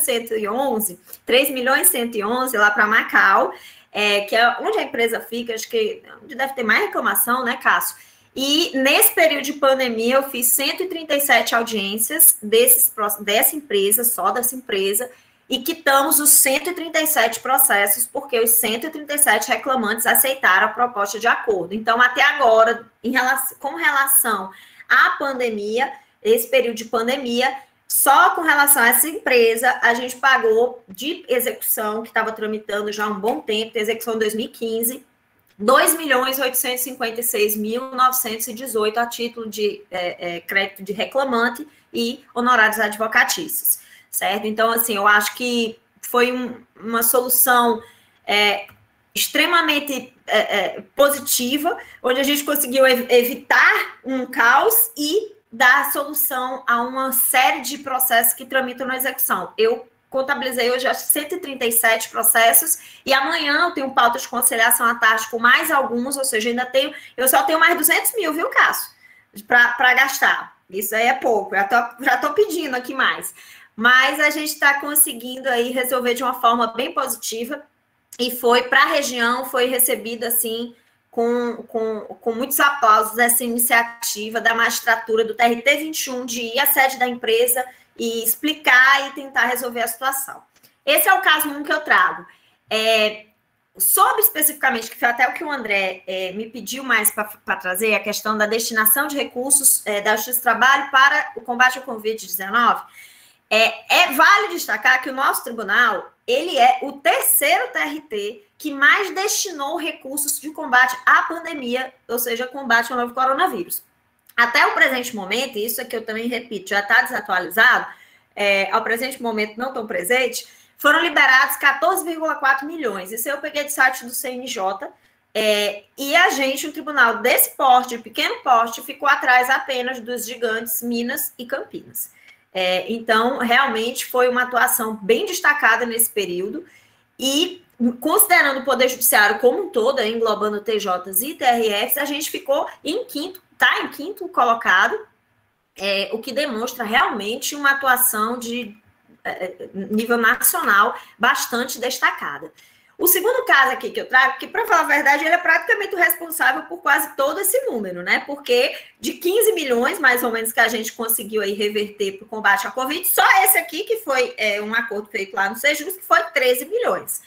3 milhões 111 lá para Macau, que é onde a empresa fica, acho que onde deve ter mais reclamação, né, Cássio? E nesse período de pandemia eu fiz 137 audiências dessa empresa, só dessa empresa, e quitamos os 137 processos, porque os 137 reclamantes aceitaram a proposta de acordo. Então, até agora, com relação à pandemia, esse período de pandemia, só com relação a essa empresa, a gente pagou de execução, que estava tramitando já há um bom tempo, de execução 2015, R$ 2.856.918 a título de crédito de reclamante e honorários advocatícios, certo? Então, assim, eu acho que foi uma solução extremamente positiva, onde a gente conseguiu evitar um caos e dar solução a uma série de processos que tramitam na execução. Eu contabilizei hoje 137 processos, e amanhã eu tenho pauta de conciliação à tarde com mais alguns, ou seja, eu só tenho mais 200 mil, viu, Cássio? Para gastar. Isso aí é pouco, já estou pedindo aqui mais. Mas a gente está conseguindo aí resolver de uma forma bem positiva, e foi para a região, foi recebido assim, com muitos aplausos essa iniciativa da magistratura do TRT 21 de ir à sede da empresa e explicar e tentar resolver a situação. Esse é o caso 1 que eu trago. Sobre especificamente, que foi até o que o André me pediu mais para trazer, a questão da destinação de recursos da Justiça do Trabalho para o combate ao Covid-19, vale destacar que o nosso tribunal, ele é o terceiro TRT que mais destinou recursos de combate à pandemia, ou seja, combate ao novo coronavírus. Até o presente momento, e isso aqui eu também repito, já está desatualizado, ao presente momento não tão presente, foram liberados 14,4 milhões. Isso eu peguei do site do CNJ, e a gente, o tribunal desse porte, de pequeno porte, ficou atrás apenas dos gigantes Minas e Campinas. Então, realmente foi uma atuação bem destacada nesse período, e considerando o Poder Judiciário como um todo, englobando TJs e TRFs, a gente ficou em quinto colocado, o que demonstra realmente uma atuação de nível nacional bastante destacada. O segundo caso aqui que eu trago, que, para falar a verdade, ele é praticamente o responsável por quase todo esse número, né? Porque de 15 milhões, mais ou menos, que a gente conseguiu aí reverter para o combate à Covid, só esse aqui, que foi um acordo feito lá no Sejus, que foi 13 milhões.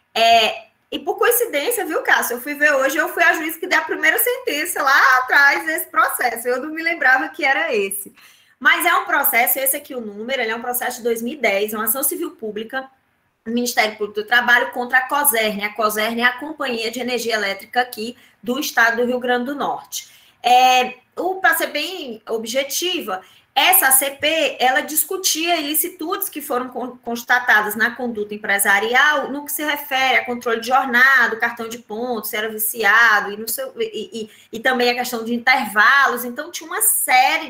E por coincidência, viu, Cássio? Eu fui ver hoje, eu fui a juiz que deu a primeira sentença lá atrás desse processo. Eu não me lembrava que era esse. Mas é um processo, esse aqui o número, ele é um processo de 2010, uma ação civil pública do Ministério Público do Trabalho contra a COSERN. A COSERN é a Companhia de Energia Elétrica aqui do estado do Rio Grande do Norte. Para ser bem objetiva, essa ACP, ela discutia ilicitudes que foram constatadas na conduta empresarial no que se refere a controle de jornada, cartão de pontos, se era viciado, e também a questão de intervalos. Então, tinha uma série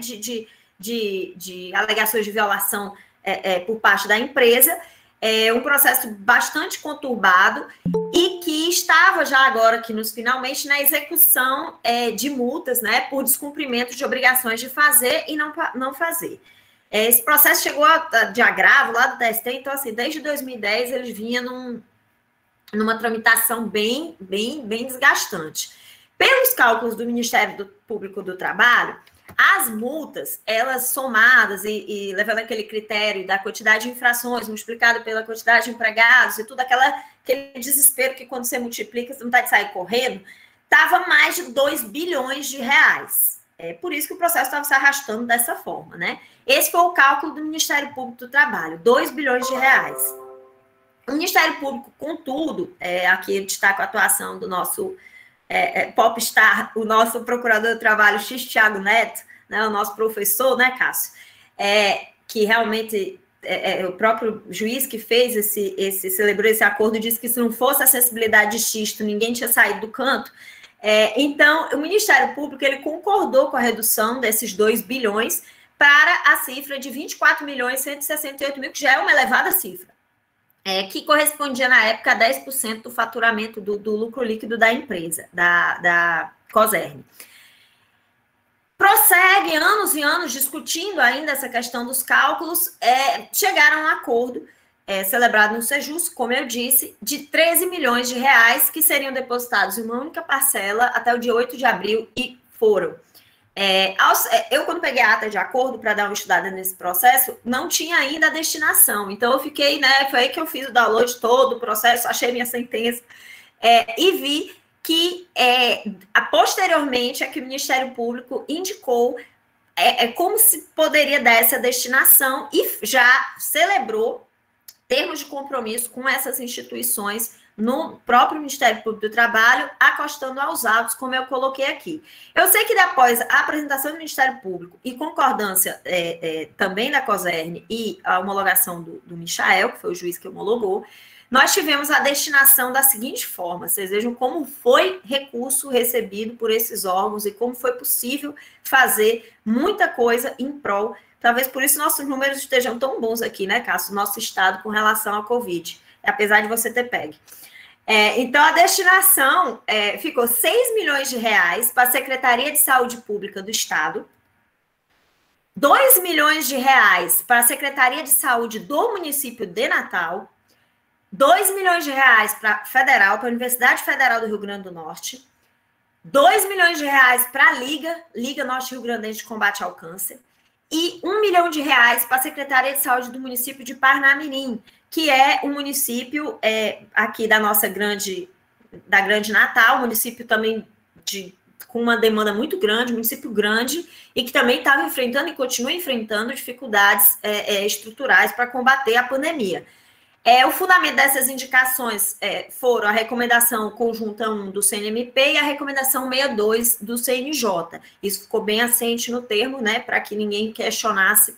de alegações de violação por parte da empresa, um processo bastante conturbado e que estava já agora aqui finalmente na execução de multas, né, por descumprimento de obrigações de fazer e não fazer. Esse processo chegou de agravo lá do TST, então assim, desde 2010 ele vinha numa tramitação bem desgastante. Pelos cálculos do Ministério Público do Trabalho, as multas, elas somadas e levando aquele critério da quantidade de infrações multiplicado pela quantidade de empregados e tudo aquele desespero que quando você multiplica, você não está de sair correndo, estava mais de 2 bilhões de reais. Por isso que o processo estava se arrastando dessa forma, né? Esse foi o cálculo do Ministério Público do Trabalho, 2 bilhões de reais. O Ministério Público, contudo, aqui eu destaco a atuação do nosso popstar, o nosso procurador do trabalho, X Thiago Neto, né, o nosso professor, né, Cássio, que realmente o próprio juiz que fez celebrou esse acordo, disse que se não fosse a sensibilidade de Xisto, ninguém tinha saído do canto. Então, o Ministério Público, ele concordou com a redução desses 2 bilhões para a cifra de 24.168.000, que já é uma elevada cifra. Que correspondia, na época, a 10% do faturamento do lucro líquido da empresa, da COSERN. Prossegue anos e anos discutindo ainda essa questão dos cálculos, chegaram a um acordo celebrado no Sejus, como eu disse, de 13 milhões de reais que seriam depositados em uma única parcela até o dia 8 de abril e foram. Eu, quando peguei a ata de acordo para dar uma estudada nesse processo, não tinha ainda a destinação. Então, eu fiquei, né? Foi aí que eu fiz o download todo, o processo, achei minha sentença e vi que, posteriormente, que o Ministério Público indicou como se poderia dar essa destinação e já celebrou termos de compromisso com essas instituições no próprio Ministério Público do Trabalho, acostando aos autos, como eu coloquei aqui. Eu sei que após a apresentação do Ministério Público e concordância também da COSERN e a homologação do Michael, que foi o juiz que homologou, nós tivemos a destinação da seguinte forma. Vocês vejam como foi recurso recebido por esses órgãos e como foi possível fazer muita coisa em prol. Talvez por isso nossos números estejam tão bons aqui, né, Cássio? Nosso estado com relação à Covid, apesar de você ter PEG. Então, a destinação ficou 6 milhões de reais para a Secretaria de Saúde Pública do Estado, 2 milhões de reais para a Secretaria de Saúde do município de Natal, 2 milhões de reais para a Federal, para a Universidade Federal do Rio Grande do Norte, 2 milhões de reais para a Liga Norte Rio Grandense de Combate ao Câncer, e 1 milhão de reais para a Secretaria de Saúde do município de Parnamirim, que é um município aqui da nossa Grande Natal, município também com uma demanda muito grande, município grande, e que também estava enfrentando e continua enfrentando dificuldades estruturais para combater a pandemia. O fundamento dessas indicações foram a recomendação conjunta 1 do CNMP e a recomendação 62 do CNJ. Isso ficou bem assente no termo, né, para que ninguém questionasse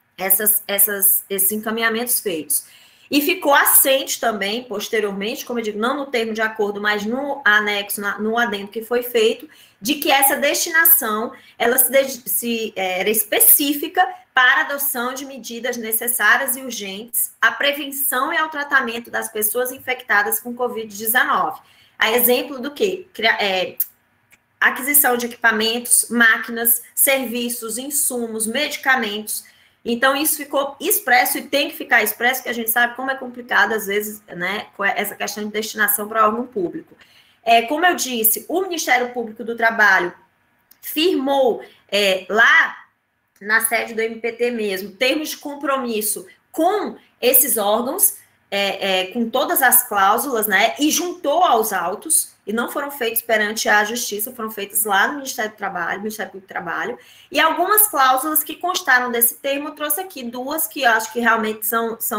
esses encaminhamentos feitos. E ficou assente também, posteriormente, como eu digo, não no termo de acordo, mas no anexo, no adendo que foi feito, de que essa destinação ela era específica para a adoção de medidas necessárias e urgentes à prevenção e ao tratamento das pessoas infectadas com Covid-19. A exemplo do quê? Aquisição de equipamentos, máquinas, serviços, insumos, medicamentos. Então, isso ficou expresso e tem que ficar expresso, porque a gente sabe como é complicado, às vezes, né, essa questão de destinação para órgão público. Como eu disse, o Ministério Público do Trabalho firmou lá na sede do MPT mesmo, termos de compromisso com esses órgãos, com todas as cláusulas, né, e juntou aos autos, e não foram feitos perante a Justiça, foram feitos lá no Ministério do Trabalho, Ministério Público do Trabalho, e algumas cláusulas que constaram desse termo, eu trouxe aqui duas que eu acho que realmente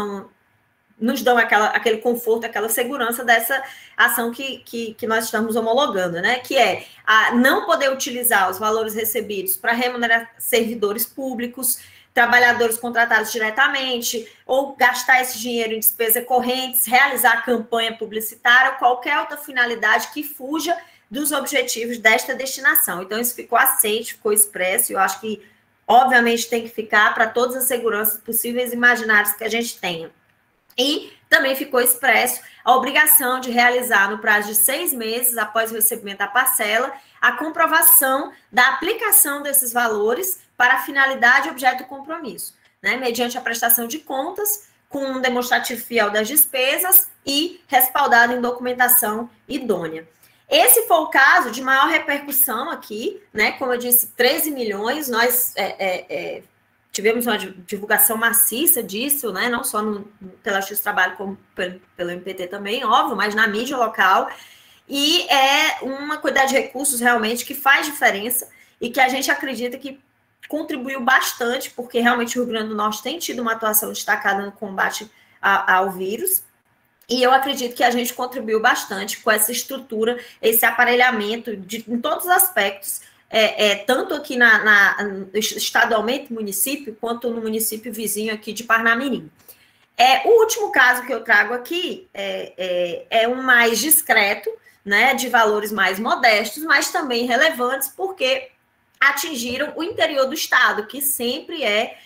nos dão aquele conforto, aquela segurança dessa ação que nós estamos homologando, né? Que é a não poder utilizar os valores recebidos para remunerar servidores públicos, trabalhadores contratados diretamente, ou gastar esse dinheiro em despesas correntes, realizar campanha publicitária ou qualquer outra finalidade que fuja dos objetivos desta destinação. Então, isso ficou aceite, ficou expresso, e eu acho que, obviamente, tem que ficar para todas as seguranças possíveis e imaginárias que a gente tenha. E também ficou expresso a obrigação de realizar, no prazo de 6 meses após o recebimento da parcela, a comprovação da aplicação desses valores para a finalidade e objeto do compromisso, né? Mediante a prestação de contas, com um demonstrativo fiel das despesas e respaldado em documentação idônea. Esse foi o caso de maior repercussão aqui, né? Como eu disse, 13 milhões, nós tivemos uma divulgação maciça disso, né? Não só pela Justiça do Trabalho, como pelo MPT também, óbvio, mas na mídia local. E é uma quantidade de recursos realmente que faz diferença e que a gente acredita que contribuiu bastante, porque realmente o Rio Grande do Norte tem tido uma atuação destacada no combate ao vírus. E eu acredito que a gente contribuiu bastante com essa estrutura, esse aparelhamento em todos os aspectos, tanto aqui estadualmente no município, quanto no município vizinho aqui de Parnamirim. O último caso que eu trago aqui é um mais discreto, né, de valores mais modestos, mas também relevantes, porque atingiram o interior do estado, que sempre é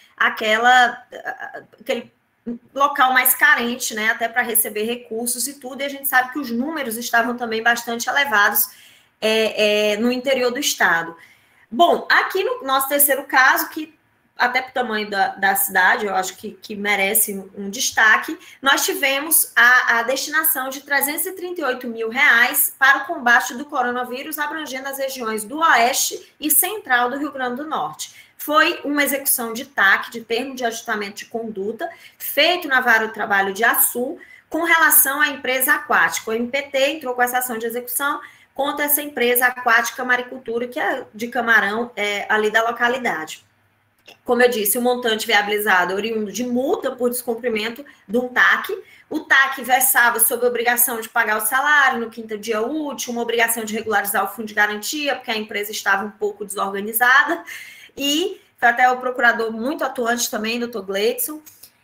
aquele local mais carente, né, até para receber recursos e tudo, e a gente sabe que os números estavam também bastante elevados no interior do estado. Bom, aqui no nosso terceiro caso, que até para o tamanho da cidade, eu acho que merece um destaque, nós tivemos a destinação de R$338 mil para o combate do coronavírus, abrangendo as regiões do Oeste e Central do Rio Grande do Norte. Foi uma execução de TAC, de termo de ajustamento de conduta, feito na Vara do Trabalho de Açu, com relação à empresa aquática. O MPT entrou com essa ação de execução contra essa empresa aquática Maricultura, que é de Camarão, ali da localidade. Como eu disse, o montante viabilizado oriundo de multa por descumprimento de um TAC. O TAC versava sobre a obrigação de pagar o salário no 5º dia útil, uma obrigação de regularizar o fundo de garantia, porque a empresa estava um pouco desorganizada. E foi até o procurador muito atuante também, doutor Gleidson.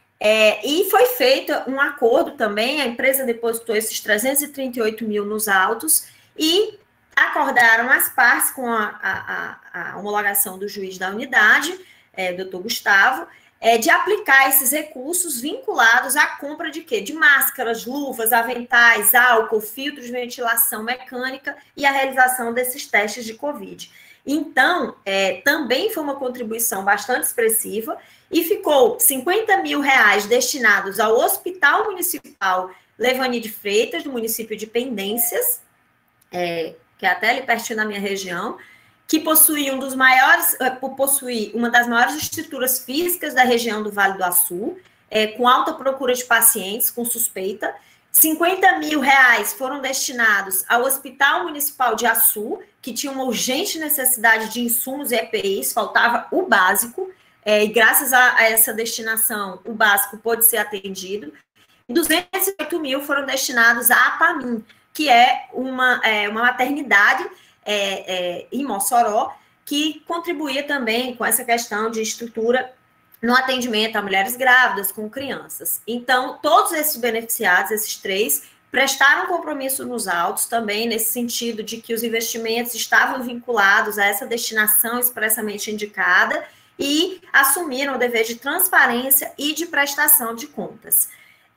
E foi feito um acordo também, a empresa depositou esses 338 mil nos autos e acordaram as partes com a homologação do juiz da unidade, doutor Gustavo, de aplicar esses recursos vinculados à compra de quê? De máscaras, luvas, aventais, álcool, filtros de ventilação mecânica e a realização desses testes de Covid. Então, também foi uma contribuição bastante expressiva e ficou R$50 mil destinados ao Hospital Municipal Levani de Freitas, do município de Pendências, que é até ali pertinho da minha região, que possui uma das maiores estruturas físicas da região do Vale do Açu, com alta procura de pacientes com suspeita. 50 mil reais foram destinados ao Hospital Municipal de Açu, que tinha uma urgente necessidade de insumos e EPIs, faltava o básico, e graças a essa destinação, o básico pôde ser atendido. 208 mil foram destinados à APAMIM, que é uma maternidade em Mossoró, que contribuía também com essa questão de estrutura no atendimento a mulheres grávidas com crianças. Então, todos esses beneficiados, esses 3, prestaram compromisso nos autos também, nesse sentido de que os investimentos estavam vinculados a essa destinação expressamente indicada e assumiram o dever de transparência e de prestação de contas.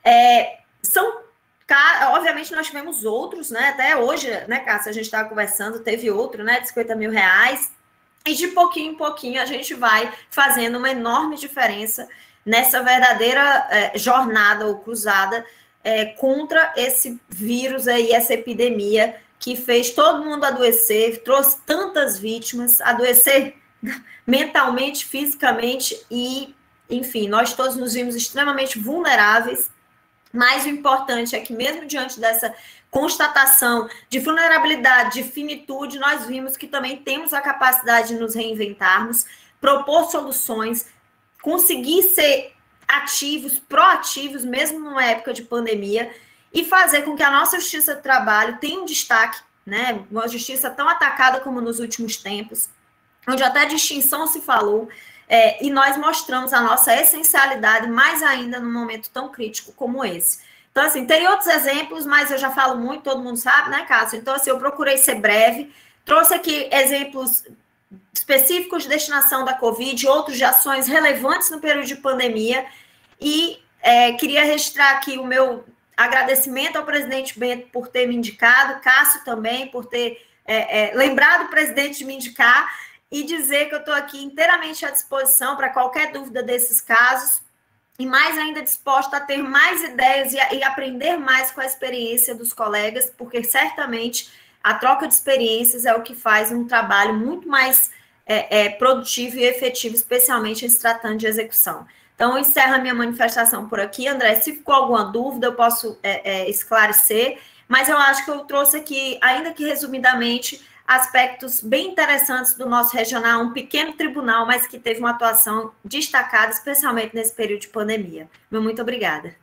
Obviamente, nós tivemos outros, né? Até hoje, né, Cássia, a gente estava conversando, teve outro, né, de 50 mil reais, e de pouquinho em pouquinho a gente vai fazendo uma enorme diferença nessa verdadeira jornada ou cruzada contra esse vírus aí, essa epidemia que fez todo mundo adoecer, trouxe tantas vítimas, adoecer mentalmente, fisicamente e, enfim, nós todos nos vimos extremamente vulneráveis, mas o importante é que mesmo diante dessa constatação de vulnerabilidade, de finitude, nós vimos que também temos a capacidade de nos reinventarmos, propor soluções, conseguir ser ativos, proativos, mesmo numa época de pandemia, e fazer com que a nossa justiça do trabalho tenha um destaque, né? Uma justiça tão atacada como nos últimos tempos, onde até de extinção se falou, e nós mostramos a nossa essencialidade, mais ainda num momento tão crítico como esse. Então, assim, tem outros exemplos, mas eu já falo muito, todo mundo sabe, né, Cássio? Então, assim, eu procurei ser breve, trouxe aqui exemplos específicos de destinação da Covid, outros de ações relevantes no período de pandemia, e queria registrar aqui o meu agradecimento ao presidente Bento por ter me indicado, Cássio também por ter lembrado o presidente de me indicar, e dizer que eu estou aqui inteiramente à disposição para qualquer dúvida desses casos, e mais ainda disposta a ter mais ideias e aprender mais com a experiência dos colegas, porque certamente a troca de experiências é o que faz um trabalho muito mais produtivo e efetivo, especialmente em se tratando de execução. Então, eu encerro a minha manifestação por aqui. André, se ficou alguma dúvida, eu posso esclarecer, mas eu acho que eu trouxe aqui, ainda que resumidamente, aspectos bem interessantes do nosso regional, um pequeno tribunal, mas que teve uma atuação destacada, especialmente nesse período de pandemia. Muito obrigada.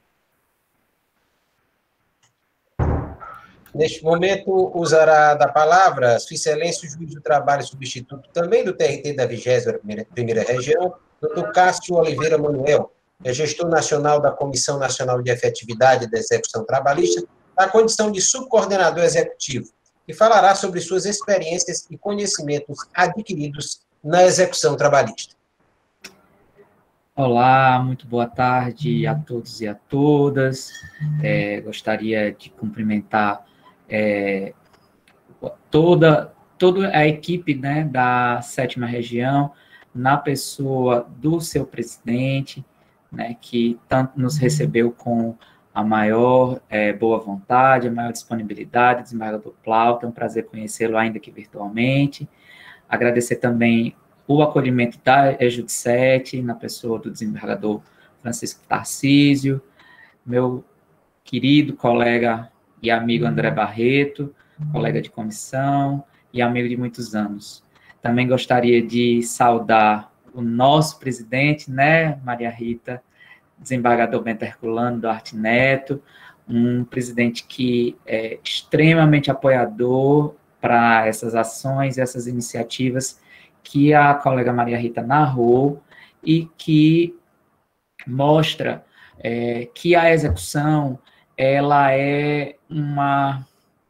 Neste momento, usará da palavra Sua Excelência o Juiz do Trabalho Substituto, também do TRT da 21ª Região, Dr. Cássio Oliveira Manuel, gestor nacional da Comissão Nacional de Efetividade da Execução Trabalhista, na condição de subcoordenador executivo, e falará sobre suas experiências e conhecimentos adquiridos na execução trabalhista. Olá, muito boa tarde a todos e a todas. Gostaria de cumprimentar toda a equipe, né, da 7ª Região, na pessoa do seu presidente, né, que tanto nos recebeu com a maior boa vontade, a maior disponibilidade, desembargador Plauto, é um prazer conhecê-lo ainda que virtualmente. Agradecer também o acolhimento da EJUD7, na pessoa do desembargador Francisco Tarcísio, meu querido colega e amigo André Barreto, colega de comissão e amigo de muitos anos. Também gostaria de saudar o nosso presidente, né, Maria Rita, desembargador Bento Herculano Duarte Neto, um presidente que é extremamente apoiador para essas ações, essas iniciativas que a colega Maria Rita narrou e que mostra que a execução ela é uma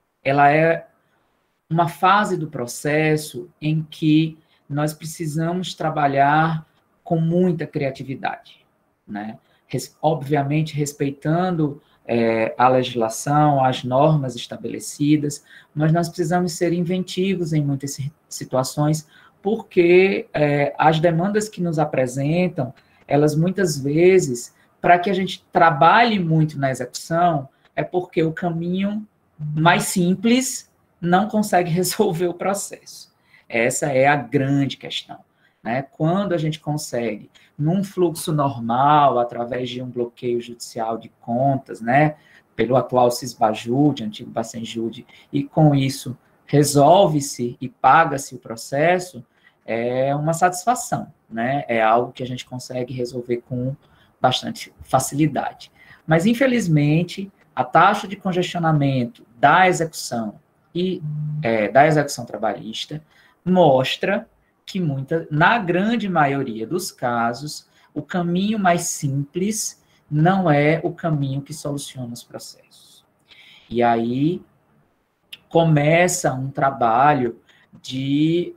fase do processo em que nós precisamos trabalhar com muita criatividade, né? Obviamente respeitando a legislação, as normas estabelecidas, mas nós precisamos ser inventivos em muitas situações, porque as demandas que nos apresentam, elas muitas vezes, para que a gente trabalhe muito na execução, é porque o caminho mais simples não consegue resolver o processo. Essa é a grande questão, né? Quando a gente consegue, num fluxo normal, através de um bloqueio judicial de contas, né, pelo atual Cisbajude, antigo Bacenjude, e com isso resolve-se e paga-se o processo, é uma satisfação, né? É algo que a gente consegue resolver com bastante facilidade. Mas, infelizmente, a taxa de congestionamento da execução da execução trabalhista mostra que na grande maioria dos casos, o caminho mais simples não é o caminho que soluciona os processos. E aí começa um trabalho de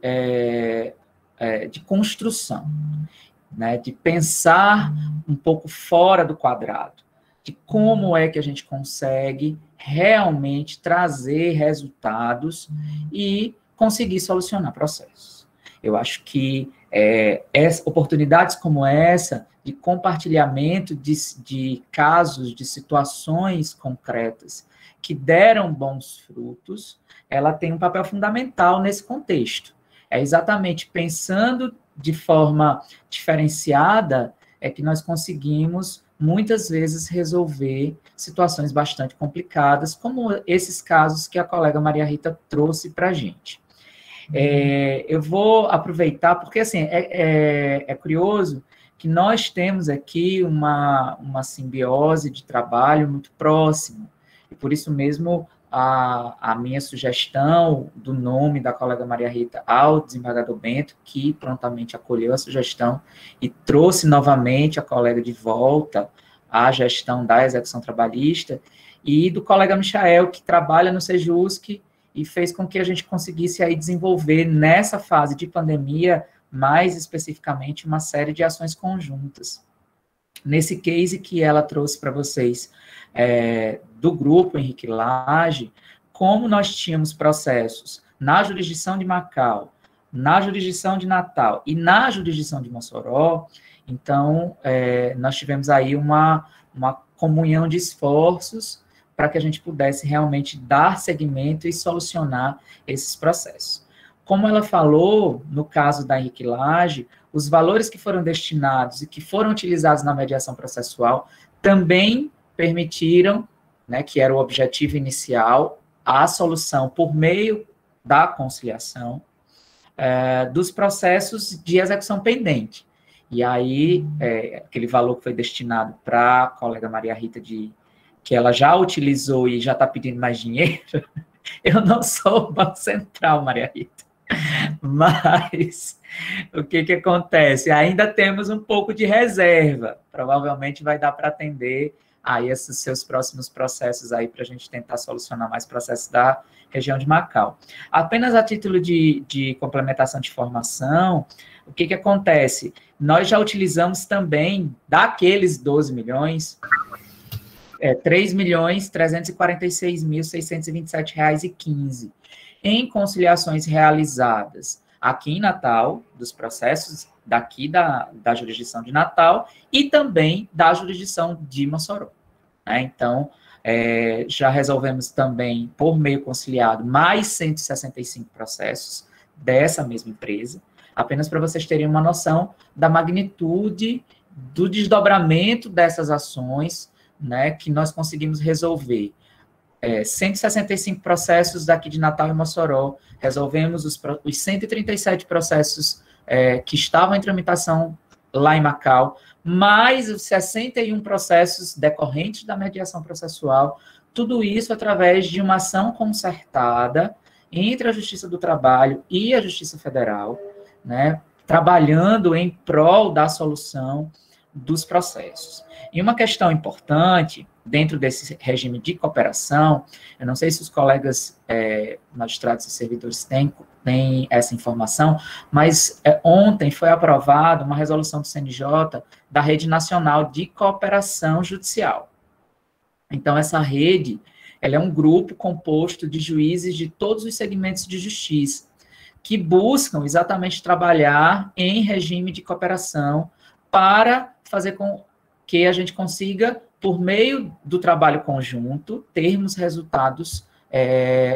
construção, né, de pensar um pouco fora do quadrado, de como é que a gente consegue realmente trazer resultados e conseguir solucionar processos. Eu acho que oportunidades como essa, de compartilhamento de casos, de situações concretas que deram bons frutos, ela tem um papel fundamental nesse contexto. É exatamente pensando de forma diferenciada que nós conseguimos, muitas vezes, resolver situações bastante complicadas, como esses casos que a colega Maria Rita trouxe para a gente. Eu vou aproveitar, porque, assim, é curioso que nós temos aqui uma simbiose de trabalho muito próxima, e por isso mesmo a minha sugestão do nome da colega Maria Rita ao desembargador Bento, que prontamente acolheu a sugestão e trouxe novamente a colega de volta à gestão da execução trabalhista, e do colega Michael, que trabalha no Sejusc e fez com que a gente conseguisse aí desenvolver, nessa fase de pandemia, mais especificamente, uma série de ações conjuntas. Nesse case que ela trouxe para vocês, do grupo Henrique Lage, como nós tínhamos processos na jurisdição de Macau, na jurisdição de Natal e na jurisdição de Mossoró, então, nós tivemos aí uma comunhão de esforços para que a gente pudesse realmente dar seguimento e solucionar esses processos. Como ela falou, no caso da Henrique Lage, os valores que foram destinados e que foram utilizados na mediação processual também permitiram, né, que era o objetivo inicial, a solução por meio da conciliação dos processos de execução pendente. E aí, aquele valor que foi destinado para a colega Maria Rita, que ela já utilizou e já está pedindo mais dinheiro, eu não sou o Banco Central, Maria Rita. Mas o que acontece? Ainda temos um pouco de reserva. Provavelmente vai dar para atender aí esses seus próximos processos aí para a gente tentar solucionar mais processos da região de Macau. Apenas a título de complementação de informação, o que acontece? Nós já utilizamos também, daqueles 12 milhões, R$ 3.346.627,15 em conciliações realizadas aqui em Natal, dos processos daqui da jurisdição de Natal e também da jurisdição de Mossoró. Então, já resolvemos também, por meio conciliado, mais 165 processos dessa mesma empresa, apenas para vocês terem uma noção da magnitude do desdobramento dessas ações, né, que nós conseguimos resolver. 165 processos daqui de Natal e Mossoró, resolvemos os 137 processos que estavam em tramitação lá em Macau, mais os 61 processos decorrentes da mediação processual, tudo isso através de uma ação concertada entre a Justiça do Trabalho e a Justiça Federal, né, trabalhando em prol da solução dos processos. E uma questão importante, dentro desse regime de cooperação, eu não sei se os colegas magistrados e servidores têm essa informação, mas ontem foi aprovada uma resolução do CNJ da Rede Nacional de Cooperação Judicial. Então, essa rede, ela é um grupo composto de juízes de todos os segmentos de justiça, que buscam exatamente trabalhar em regime de cooperação para fazer com que a gente consiga, por meio do trabalho conjunto, termos resultados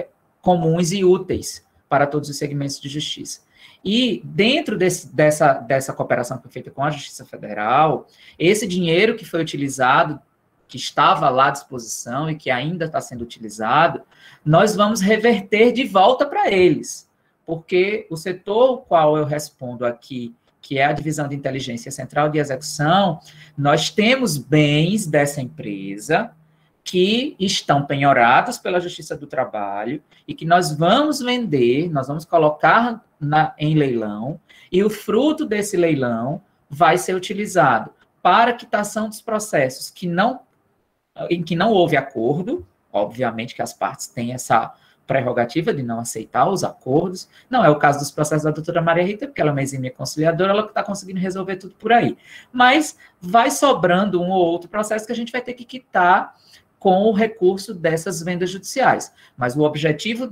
comuns e úteis para todos os segmentos de justiça. E dentro dessa cooperação que foi feita com a Justiça Federal, esse dinheiro que foi utilizado, que estava lá à disposição e que ainda está sendo utilizado, nós vamos reverter de volta para eles, porque o setor ao qual eu respondo aqui, que é a Divisão de Inteligência Central de Execução, nós temos bens dessa empresa que estão penhorados pela Justiça do Trabalho e que nós vamos vender, nós vamos colocar em leilão, e o fruto desse leilão vai ser utilizado para a quitação dos processos em que não houve acordo. Obviamente que as partes têm essa prerrogativa de não aceitar os acordos. Não é o caso dos processos da doutora Maria Rita, porque ela é uma exímia conciliadora, ela está conseguindo resolver tudo por aí. Mas vai sobrando um ou outro processo que a gente vai ter que quitar com o recurso dessas vendas judiciais. Mas o objetivo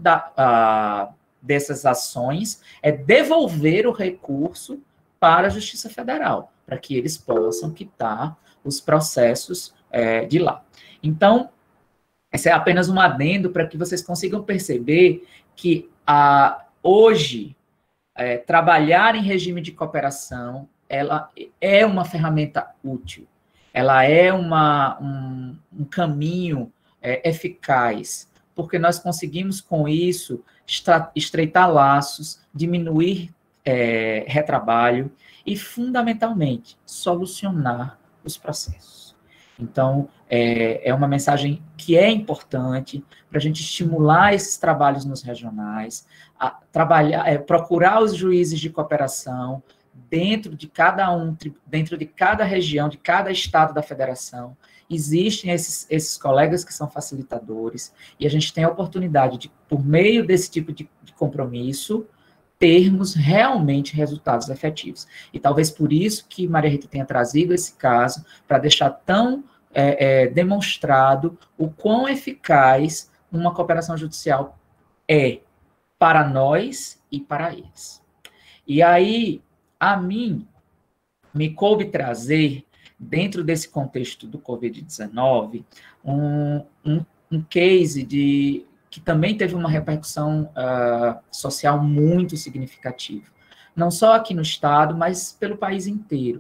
dessas ações é devolver o recurso para a Justiça Federal, para que eles possam quitar os processos de lá. Então, esse é apenas um adendo para que vocês consigam perceber que hoje, trabalhar em regime de cooperação, ela é uma ferramenta útil, ela é um caminho eficaz, porque nós conseguimos, com isso, estreitar laços, diminuir retrabalho e, fundamentalmente, solucionar os processos. Então, é uma mensagem que é importante para a gente estimular esses trabalhos nos regionais, procurar os juízes de cooperação dentro de cada região, de cada estado da federação. Existem esses colegas que são facilitadores, e a gente tem a oportunidade de, por meio desse tipo de compromisso, termos realmente resultados efetivos. E talvez por isso que Maria Rita tenha trazido esse caso, para deixar tão demonstrado o quão eficaz uma cooperação judicial é para nós e para eles. E aí, a mim, me coube trazer, dentro desse contexto do Covid-19, um case que também teve uma repercussão social muito significativa. Não só aqui no Estado, mas pelo país inteiro.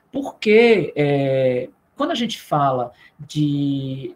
Porque, quando a gente fala de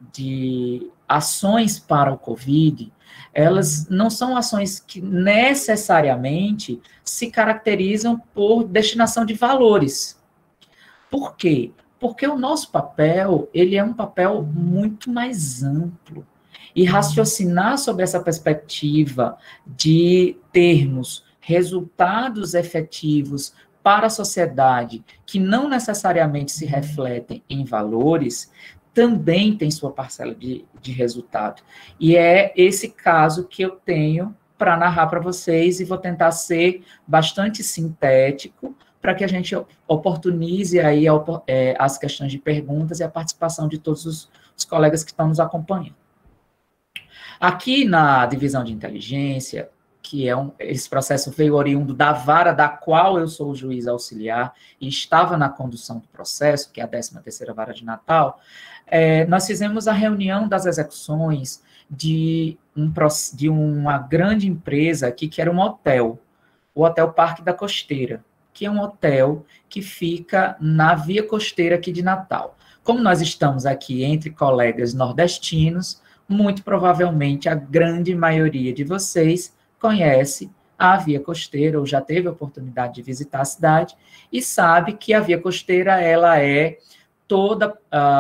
ações para o Covid, elas não são ações que necessariamente se caracterizam por destinação de valores. Por quê? Porque o nosso papel, ele é um papel muito mais amplo. E raciocinar sobre essa perspectiva de termos resultados efetivos para a sociedade que não necessariamente se refletem em valores, também tem sua parcela de resultado. E é esse caso que eu tenho para narrar para vocês, e vou tentar ser bastante sintético para que a gente oportunize aí as questões de perguntas e a participação de todos os colegas que estão nos acompanhando. Aqui na divisão de inteligência, que esse processo veio oriundo da vara da qual eu sou o juiz auxiliar e estava na condução do processo, que é a 13ª Vara de Natal, nós fizemos a reunião das execuções de uma grande empresa aqui, que era um hotel, o Hotel Parque da Costeira, que é um hotel que fica na via costeira aqui de Natal. Como nós estamos aqui entre colegas nordestinos, muito provavelmente a grande maioria de vocês conhece a Via Costeira, ou já teve a oportunidade de visitar a cidade, e sabe que a Via Costeira, ela é toda...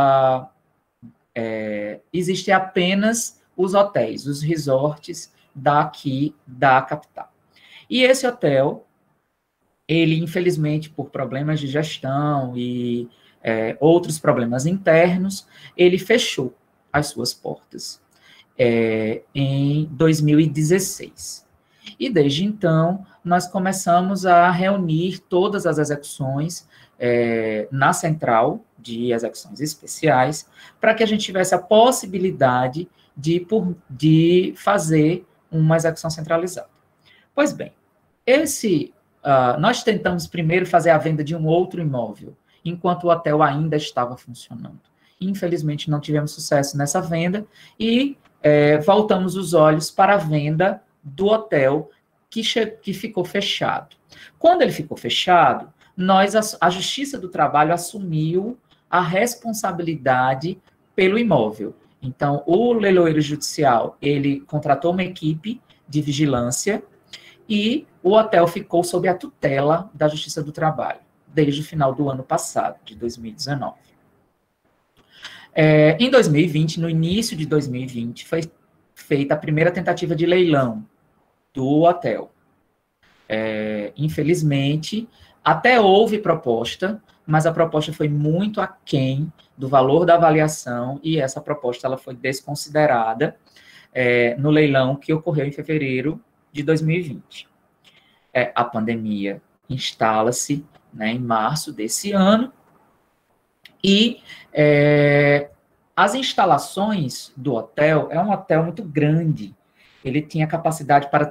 existem apenas os hotéis, os resorts daqui da capital. E esse hotel, ele, infelizmente, por problemas de gestão e outros problemas internos, ele fechou as suas portas em 2016. E desde então, nós começamos a reunir todas as execuções na Central de Execuções Especiais, para que a gente tivesse a possibilidade de fazer uma execução centralizada. Pois bem, nós tentamos primeiro fazer a venda de um outro imóvel, enquanto o hotel ainda estava funcionando. Infelizmente, não tivemos sucesso nessa venda e voltamos os olhos para a venda do hotel que ficou fechado. Quando ele ficou fechado, a Justiça do Trabalho assumiu a responsabilidade pelo imóvel. Então, o leiloeiro judicial, ele contratou uma equipe de vigilância e o hotel ficou sob a tutela da Justiça do Trabalho, desde o final do ano passado, de 2019. Em 2020, no início de 2020, foi feita a primeira tentativa de leilão do hotel. Infelizmente, até houve proposta, mas a proposta foi muito aquém do valor da avaliação e essa proposta ela foi desconsiderada no leilão que ocorreu em fevereiro de 2020. A pandemia instala-se, né, em março desse ano e as instalações do hotel, é um hotel muito grande, ele tinha capacidade para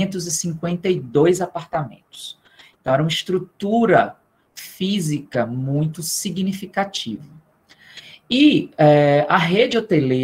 352 apartamentos. Então, era uma estrutura física muito significativa. E a rede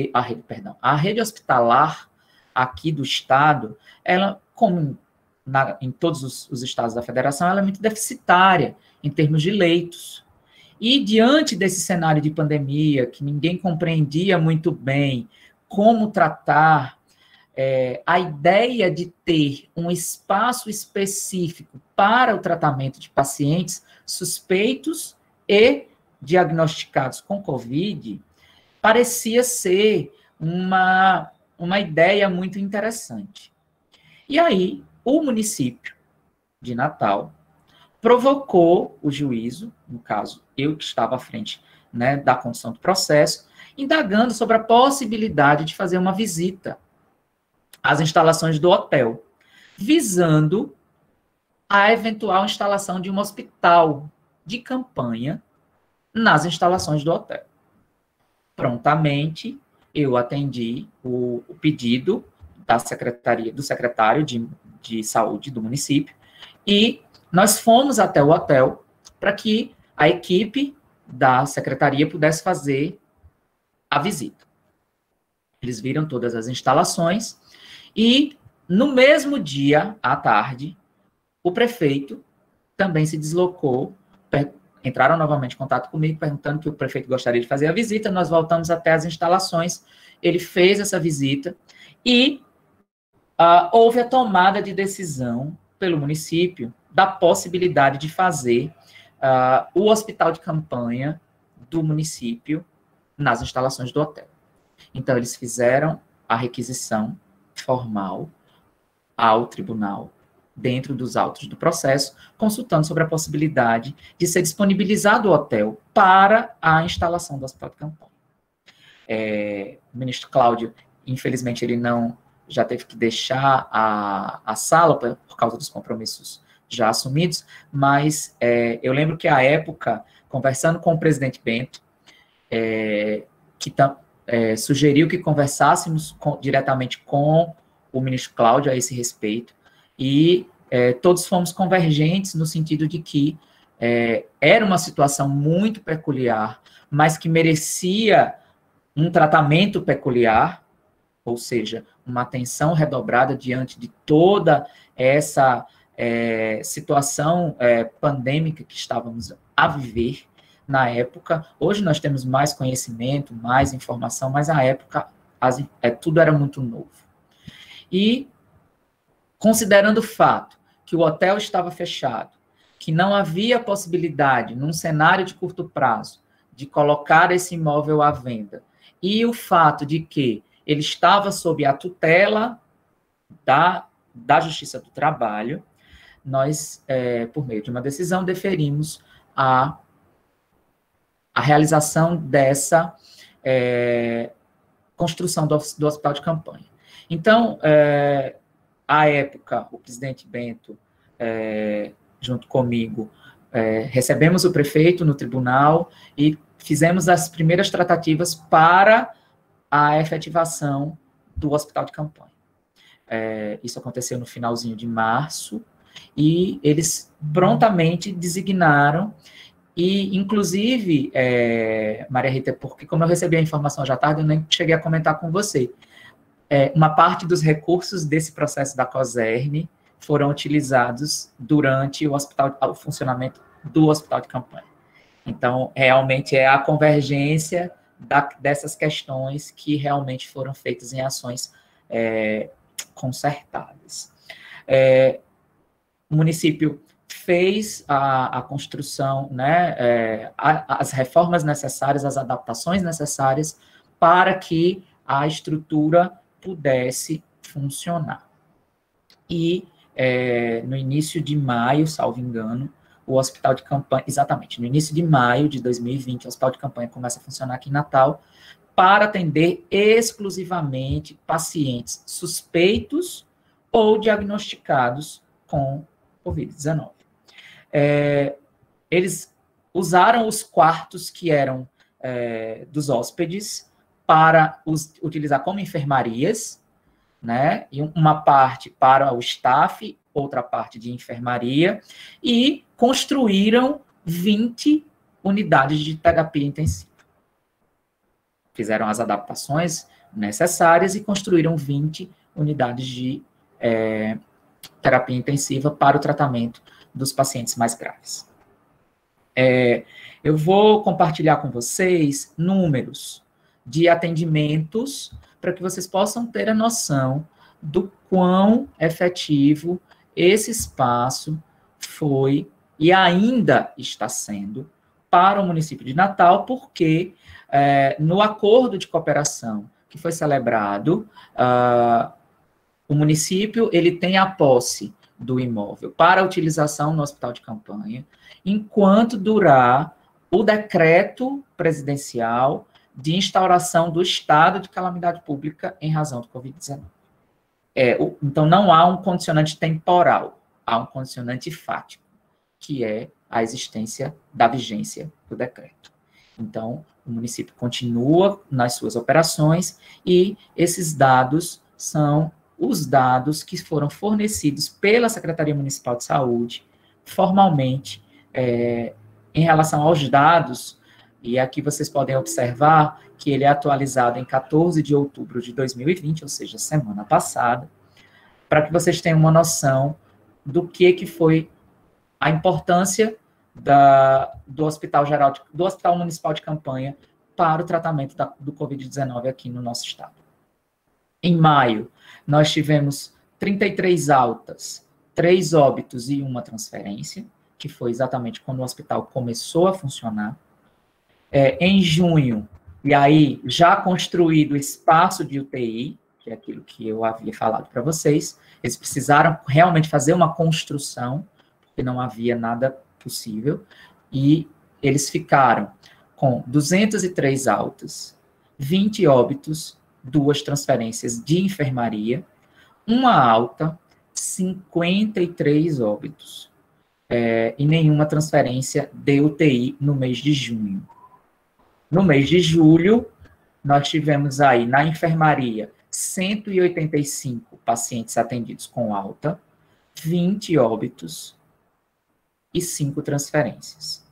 hospitalar aqui do estado, ela, como em todos os estados da federação, ela é muito deficitária em termos de leitos. E diante desse cenário de pandemia, que ninguém compreendia muito bem como tratar, a ideia de ter um espaço específico para o tratamento de pacientes suspeitos e diagnosticados com Covid, parecia ser uma ideia muito interessante. E aí, o município de Natal provocou o juízo, no caso, eu que estava à frente, né, da condução do processo, indagando sobre a possibilidade de fazer uma visita às instalações do hotel, visando a eventual instalação de um hospital de campanha nas instalações do hotel. Prontamente, eu atendi o pedido do secretário de saúde do município e nós fomos até o hotel para que a equipe da secretaria pudesse fazer a visita. Eles viram todas as instalações e, no mesmo dia, à tarde, o prefeito também se deslocou, entraram novamente em contato comigo, perguntando que o prefeito gostaria de fazer a visita, nós voltamos até as instalações, ele fez essa visita e houve a tomada de decisão pelo município da possibilidade de fazer o hospital de campanha do município nas instalações do hotel. Então, eles fizeram a requisição formal ao tribunal, dentro dos autos do processo, consultando sobre a possibilidade de ser disponibilizado o hotel para a instalação do hospital de campanha. O ministro Cláudio, infelizmente, ele já teve que deixar a sala por causa dos compromissos já assumidos, mas eu lembro que, à época, conversando com o presidente Bento, que sugeriu que conversássemos diretamente com o ministro Cláudio a esse respeito, e todos fomos convergentes no sentido de que era uma situação muito peculiar, mas que merecia um tratamento peculiar, ou seja, uma atenção redobrada diante de toda essa situação pandêmica que estávamos a viver na época. Hoje nós temos mais conhecimento, mais informação, mas na época tudo era muito novo. E, considerando o fato que o hotel estava fechado, que não havia possibilidade, num cenário de curto prazo, de colocar esse imóvel à venda, e o fato de que ele estava sob a tutela da Justiça do Trabalho, nós, por meio de uma decisão, deferimos a realização dessa construção do hospital de campanha. Então, à época, o presidente Bento, junto comigo, recebemos o prefeito no tribunal e fizemos as primeiras tratativas para a efetivação do hospital de campanha. Isso aconteceu no finalzinho de março, e eles prontamente designaram, e, inclusive, Maria Rita, porque como eu recebi a informação já tarde, eu nem cheguei a comentar com você, uma parte dos recursos desse processo da COSERN foram utilizados durante o funcionamento do hospital de campanha. Então, realmente é a convergência dessas questões que realmente foram feitas em ações concertadas. O município fez a construção, né, as reformas necessárias, as adaptações necessárias para que a estrutura pudesse funcionar. E no início de maio, salvo engano, o hospital de campanha, exatamente, no início de maio de 2020, o hospital de campanha começa a funcionar aqui em Natal para atender exclusivamente pacientes suspeitos ou diagnosticados com Covid-19. Eles usaram os quartos que eram dos hóspedes para utilizar como enfermarias, né? E uma parte para o staff, outra parte de enfermaria, e construíram 20 unidades de terapia intensiva. Fizeram as adaptações necessárias e construíram 20 unidades de terapia intensiva para o tratamento dos pacientes mais graves. Eu vou compartilhar com vocês números de atendimentos para que vocês possam ter a noção do quão efetivo esse espaço foi e ainda está sendo para o município de Natal, porque no acordo de cooperação que foi celebrado, o município ele tem a posse do imóvel para utilização no hospital de campanha, enquanto durar o decreto presidencial de instauração do estado de calamidade pública em razão do Covid-19. Então, não há um condicionante temporal, há um condicionante fático, que é a existência da vigência do decreto. Então, o município continua nas suas operações e esses dados são os dados que foram fornecidos pela Secretaria Municipal de Saúde, formalmente, em relação aos dados. E aqui vocês podem observar que ele é atualizado em 14 de outubro de 2020, ou seja, semana passada, para que vocês tenham uma noção do que foi a importância do Hospital Municipal de Campanha para o tratamento do Covid-19 aqui no nosso estado. Em maio, nós tivemos 33 altas, 3 óbitos e 1 transferência, que foi exatamente quando o hospital começou a funcionar. Em junho, e aí já construído espaço de UTI, que é aquilo que eu havia falado para vocês, eles precisaram realmente fazer uma construção, porque não havia nada possível, e eles ficaram com 203 altas, 20 óbitos, 2 transferências de enfermaria, 1 alta, 53 óbitos, e nenhuma transferência de UTI no mês de junho. No mês de julho, nós tivemos aí na enfermaria 185 pacientes atendidos com alta, 20 óbitos e 5 transferências.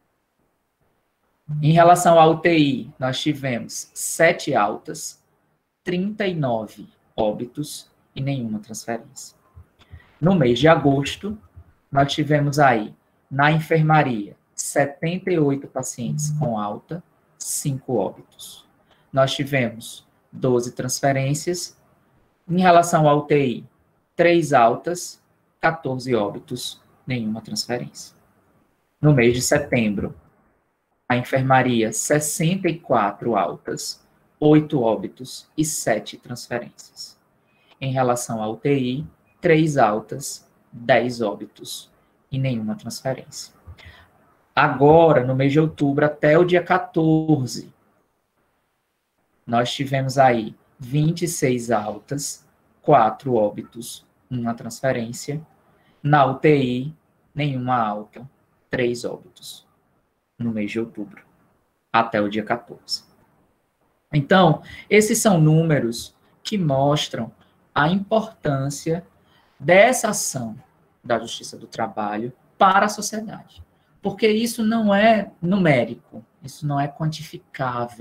Em relação à UTI, nós tivemos 7 altas, 39 óbitos e nenhuma transferência. No mês de agosto, nós tivemos aí na enfermaria 78 pacientes com alta, 5 óbitos. Nós tivemos 12 transferências. Em relação à UTI, 3 altas, 14 óbitos, nenhuma transferência. No mês de setembro, a enfermaria, 64 altas, 8 óbitos e 7 transferências. Em relação à UTI, 3 altas, 10 óbitos e nenhuma transferência. Agora, no mês de outubro, até o dia 14, nós tivemos aí 26 altas, 4 óbitos, 1 transferência. Na UTI, nenhuma alta, 3 óbitos, no mês de outubro, até o dia 14. Então, esses são números que mostram a importância dessa ação da Justiça do Trabalho para a sociedade. Porque isso não é numérico, isso não é quantificável,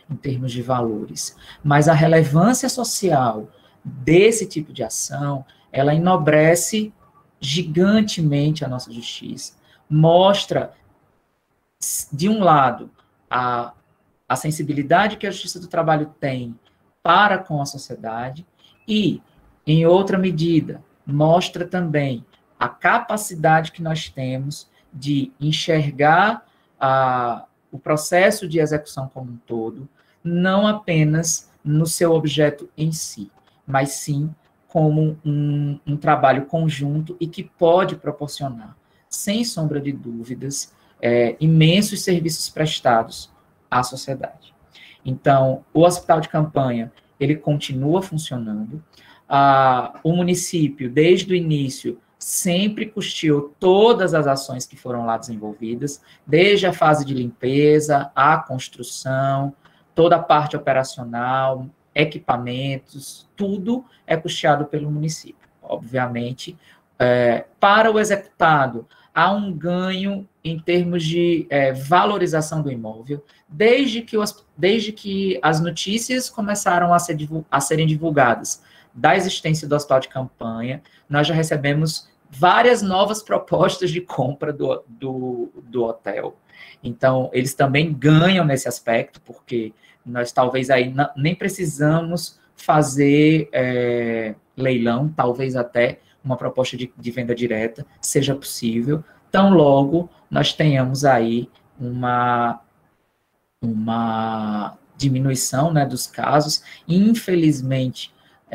em termos de valores, mas a relevância social desse tipo de ação, ela enobrece gigantemente a nossa justiça, mostra, de um lado, a sensibilidade que a Justiça do Trabalho tem para com a sociedade e, em outra medida, mostra também a capacidade que nós temos de enxergar o processo de execução como um todo, não apenas no seu objeto em si, mas sim como um trabalho conjunto e que pode proporcionar, sem sombra de dúvidas, imensos serviços prestados à sociedade. Então, o hospital de campanha, ele continua funcionando. O município, desde o início, sempre custeou todas as ações que foram lá desenvolvidas, desde a fase de limpeza, a construção, toda a parte operacional, equipamentos, tudo é custeado pelo município. Obviamente, para o executado, há um ganho em termos de valorização do imóvel, desde que as notícias começaram a serem divulgadas da existência do hospital de campanha, nós já recebemos várias novas propostas de compra do hotel. Então, eles também ganham nesse aspecto, porque nós talvez aí nem precisamos fazer leilão, talvez até uma proposta de venda direta seja possível, tão logo nós tenhamos aí uma diminuição, né, dos casos. Infelizmente,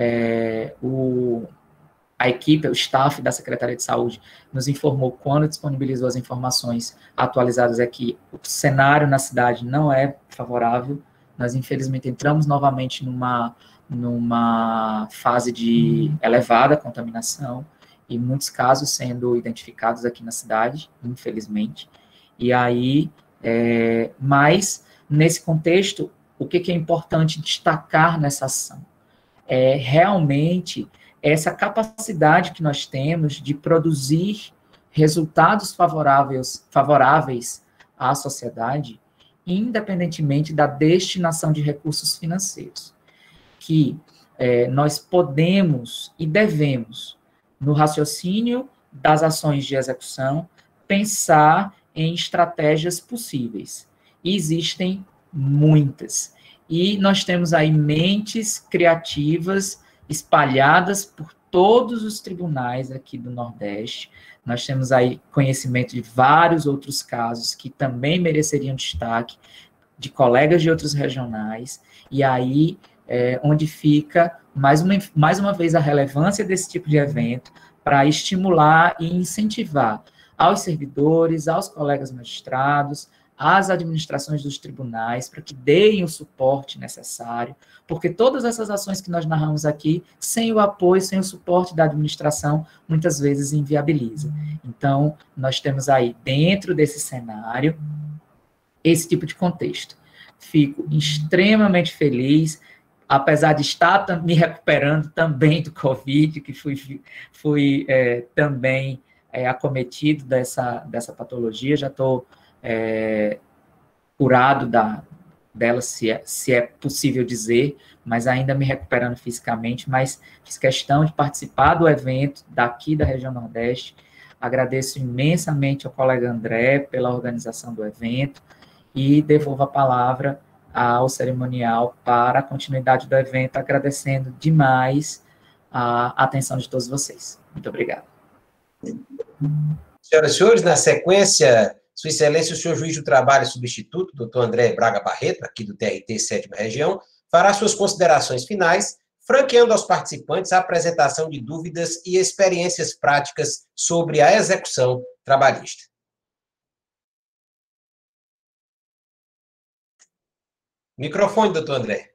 a equipe, o staff da Secretaria de Saúde nos informou, quando disponibilizou as informações atualizadas, que o cenário na cidade não é favorável. Nós, infelizmente, entramos novamente numa fase de elevada contaminação, e muitos casos sendo identificados aqui na cidade, infelizmente. E aí, mas, nesse contexto, o que é importante destacar nessa ação? É realmente essa capacidade que nós temos de produzir resultados favoráveis à sociedade, independentemente da destinação de recursos financeiros, que nós podemos e devemos, no raciocínio das ações de execução, pensar em estratégias possíveis. E existem muitas. E nós temos aí mentes criativas espalhadas por todos os tribunais aqui do Nordeste. Nós temos aí conhecimento de vários outros casos que também mereceriam destaque, de colegas de outros regionais, e aí onde fica, mais uma vez, a relevância desse tipo de evento para estimular e incentivar aos servidores, aos colegas magistrados, às administrações dos tribunais, para que deem o suporte necessário, porque todas essas ações que nós narramos aqui, sem o apoio, sem o suporte da administração, muitas vezes inviabiliza. Então, nós temos aí, dentro desse cenário, esse tipo de contexto. Fico extremamente feliz, apesar de estar me recuperando também do Covid, que fui também acometido dessa patologia, já estou curado dela, se é possível dizer, mas ainda me recuperando fisicamente, mas fiz questão de participar do evento daqui da região Nordeste. Agradeço imensamente ao colega André pela organização do evento e devolvo a palavra ao cerimonial para a continuidade do evento, agradecendo demais a atenção de todos vocês. Muito obrigado. Senhoras e senhores, na sequência, Sua Excelência, o senhor juiz do trabalho substituto, doutor André Braga Barreto, aqui do TRT 7ª Região, fará suas considerações finais, franqueando aos participantes a apresentação de dúvidas e experiências práticas sobre a execução trabalhista. Microfone, doutor André.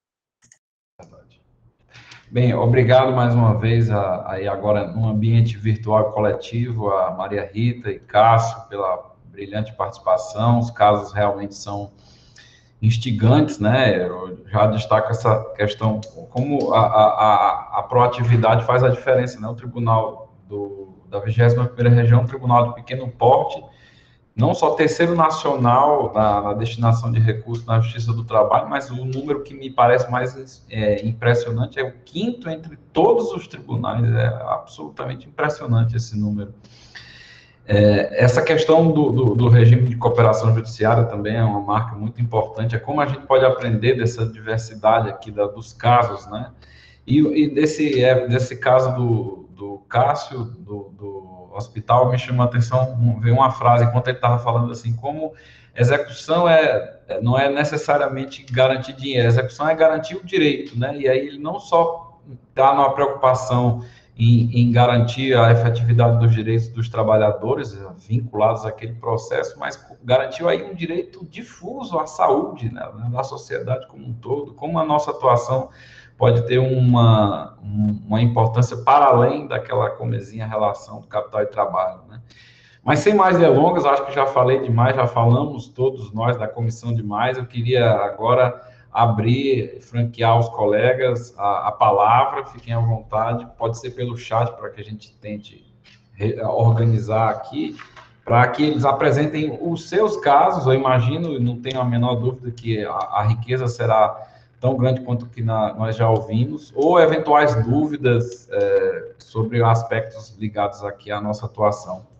Bem, obrigado mais uma vez, aí agora num ambiente virtual coletivo, a Maria Rita e Cássio pela brilhante participação. Os casos realmente são instigantes, né? Eu já destaco essa questão, como a proatividade faz a diferença, né? O tribunal da 21ª Região, um tribunal de pequeno porte, não só terceiro nacional na destinação de recursos na Justiça do Trabalho, mas o número que me parece mais impressionante é o 5º entre todos os tribunais. É absolutamente impressionante esse número. Essa questão do regime de cooperação judiciária também é uma marca muito importante, é como a gente pode aprender dessa diversidade aqui dos casos, né? E desse caso do Cássio, do hospital, me chamou a atenção, veio uma frase, enquanto ele estava falando assim, como execução não é necessariamente garantir dinheiro, execução é garantir o direito, né? E aí ele não só está numa preocupação em garantir a efetividade dos direitos dos trabalhadores vinculados àquele processo, mas garantiu aí um direito difuso à saúde, né, da sociedade como um todo, como a nossa atuação pode ter uma importância para além daquela comezinha relação do capital e trabalho, né? Mas sem mais delongas, acho que já falei demais, já falamos todos nós da comissão demais, eu queria agora abrir, franquear aos colegas a palavra, fiquem à vontade, pode ser pelo chat para que a gente tente organizar aqui, para que eles apresentem os seus casos. Eu imagino, não tenho a menor dúvida que a riqueza será tão grande quanto que nós já ouvimos, ou eventuais dúvidas sobre aspectos ligados aqui à nossa atuação.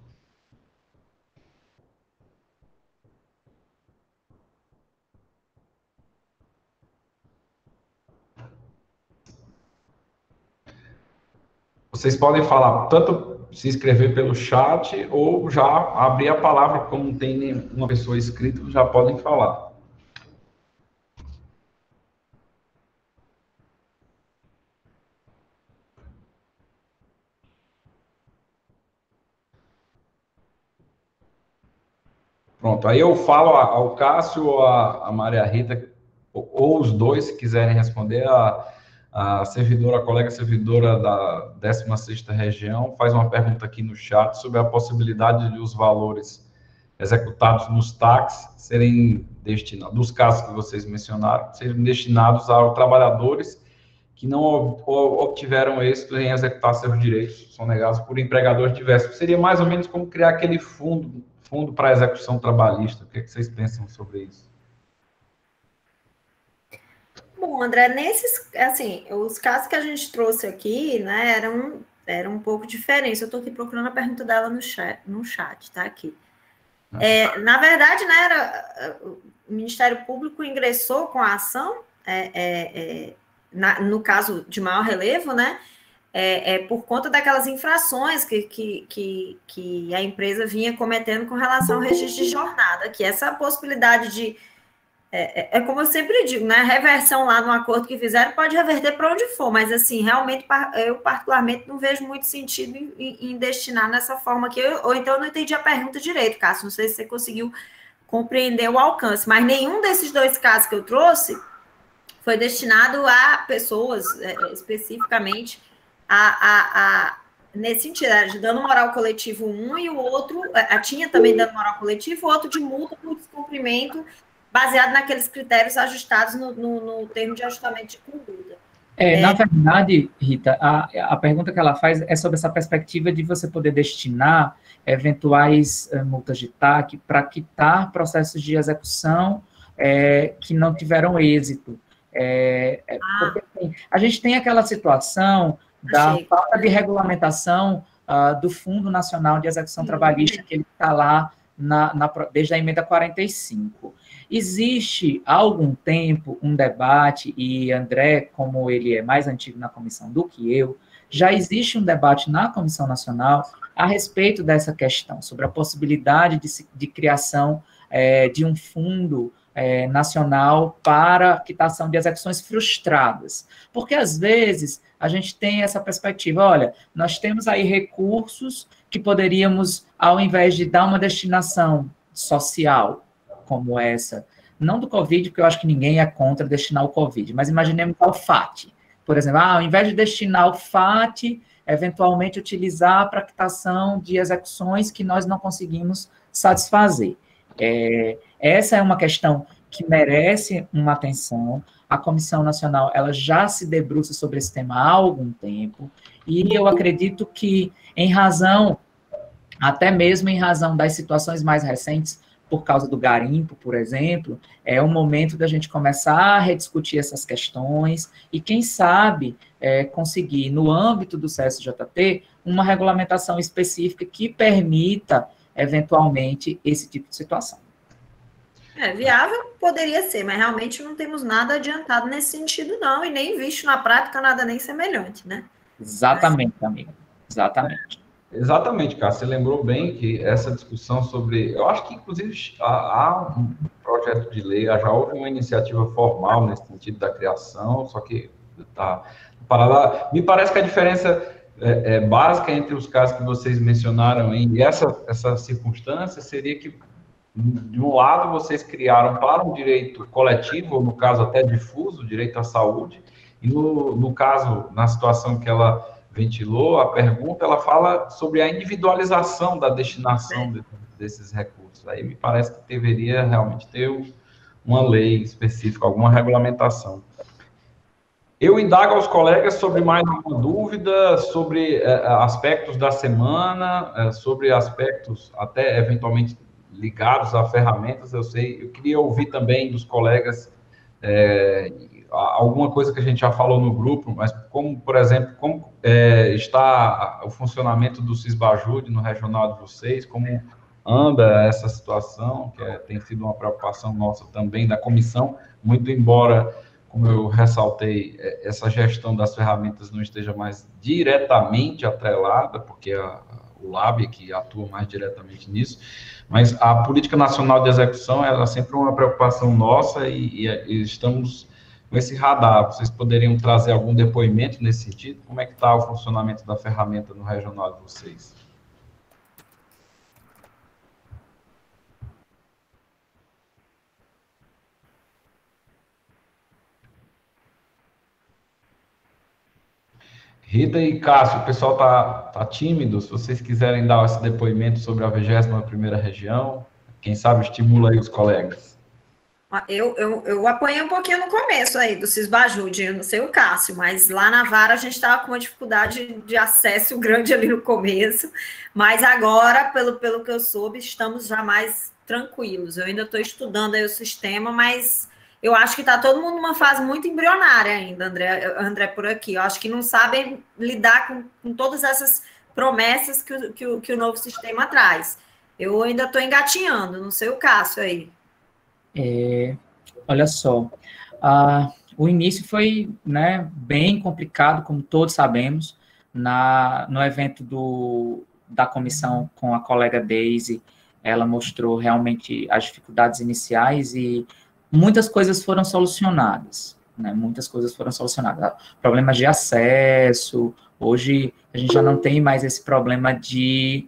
Vocês podem falar, tanto se inscrever pelo chat, ou já abrir a palavra, como não tem nenhuma pessoa inscrita, já podem falar. Pronto, aí eu falo ao Cássio ou a Maria Rita, ou os dois, se quiserem responder. A colega servidora da 16ª Região faz uma pergunta aqui no chat sobre a possibilidade de os valores executados nos TACs serem destinados, dos casos que vocês mencionaram, serem destinados a trabalhadores que não obtiveram êxito em executar seus direitos, são negados por empregadores diversos. Seria mais ou menos como criar aquele fundo para a execução trabalhista. O que vocês pensam sobre isso? Bom, André, os casos que a gente trouxe aqui, né, eram um pouco diferentes. Eu estou aqui procurando a pergunta dela no chat, tá aqui. Na verdade, né, o Ministério Público ingressou com a ação, no caso de maior relevo, né, por conta daquelas infrações que a empresa vinha cometendo com relação ao registro de jornada, que essa possibilidade de como eu sempre digo, né? A reversão lá no acordo que fizeram pode reverter para onde for, mas assim, realmente, eu particularmente não vejo muito sentido em destinar nessa forma aqui, ou então eu não entendi a pergunta direito, Cássio, não sei se você conseguiu compreender o alcance, mas nenhum desses dois casos que eu trouxe foi destinado a pessoas, especificamente, nesse sentido, era de dano moral coletivo 1, e o outro, tinha também dano moral coletivo, o outro de multa por descumprimento, baseado naqueles critérios ajustados no termo de ajustamento de conduta. Na verdade, Rita, a pergunta que ela faz é sobre essa perspectiva de você poder destinar eventuais multas de TAC para quitar processos de execução que não tiveram êxito. Porque, assim, a gente tem aquela situação da falta de regulamentação do Fundo Nacional de Execução Trabalhista, que ele está lá desde a emenda 45. Existe há algum tempo um debate, e André, como ele é mais antigo na comissão do que eu, já existe um debate na Comissão Nacional a respeito dessa questão, sobre a possibilidade de criação de um fundo nacional para quitação de execuções frustradas. Porque, às vezes, a gente tem essa perspectiva, olha, nós temos aí recursos que poderíamos, ao invés de dar uma destinação social, como essa, não do Covid, porque eu acho que ninguém é contra destinar o Covid, mas imaginemos ao FAT, por exemplo, ao invés de destinar o FAT, eventualmente utilizar para quitação de execuções que nós não conseguimos satisfazer. Essa é uma questão que merece uma atenção. A Comissão Nacional, ela já se debruça sobre esse tema há algum tempo, e eu acredito que, em razão até mesmo em razão das situações mais recentes, por causa do garimpo, por exemplo, é o momento da gente começar a rediscutir essas questões e, quem sabe, conseguir, no âmbito do CSJT, uma regulamentação específica que permita, eventualmente, esse tipo de situação. Viável poderia ser, mas realmente não temos nada adiantado nesse sentido, não, e nem visto na prática nada nem semelhante, né? Exatamente, amiga. Exatamente. Exatamente, cara. Você lembrou bem que essa discussão sobre... Eu acho que, inclusive, há um projeto de lei, já houve uma iniciativa formal nesse sentido da criação, só que está parada. Me parece que a diferença básica entre os casos que vocês mencionaram e essa circunstância seria que, de um lado, vocês criaram para um direito coletivo, ou no caso até difuso, direito à saúde, e no caso, na situação que ela ventilou, a pergunta, ela fala sobre a individualização da destinação desses recursos. Aí me parece que deveria realmente ter uma lei específica, alguma regulamentação. Eu indago aos colegas sobre mais uma dúvida, sobre aspectos da semana, sobre aspectos até eventualmente ligados a ferramentas. Eu queria ouvir também dos colegas alguma coisa que a gente já falou no grupo, mas como, por exemplo, como está o funcionamento do Cisbajude no regional de vocês, como anda essa situação, que tem sido uma preocupação nossa também da comissão, muito embora, como eu ressaltei, essa gestão das ferramentas não esteja mais diretamente atrelada, porque o LAB que atua mais diretamente nisso, mas a política nacional de execução é sempre uma preocupação nossa e estamos com esse radar. Vocês poderiam trazer algum depoimento nesse sentido? Como é que está o funcionamento da ferramenta no regional de vocês? Rita e Cássio, o pessoal está tímido. Se vocês quiserem dar esse depoimento sobre a 21ª região, quem sabe estimula aí os colegas. Eu apanhei um pouquinho no começo aí do Cisbajude, eu não sei o Cássio, mas lá na vara a gente estava com uma dificuldade de acesso grande ali no começo, mas agora, pelo que eu soube, estamos já mais tranquilos. Eu ainda estou estudando aí o sistema, mas eu acho que está todo mundo numa fase muito embrionária ainda, André, por aqui. Eu acho que não sabem lidar com todas essas promessas que o novo sistema traz. Eu ainda estou engatinhando, não sei o Cássio aí. Olha só, o início foi, né, bem complicado, como todos sabemos, no evento da comissão com a colega Daisy, ela mostrou realmente as dificuldades iniciais e muitas coisas foram solucionadas, né, problemas de acesso, hoje a gente já não tem mais esse problema de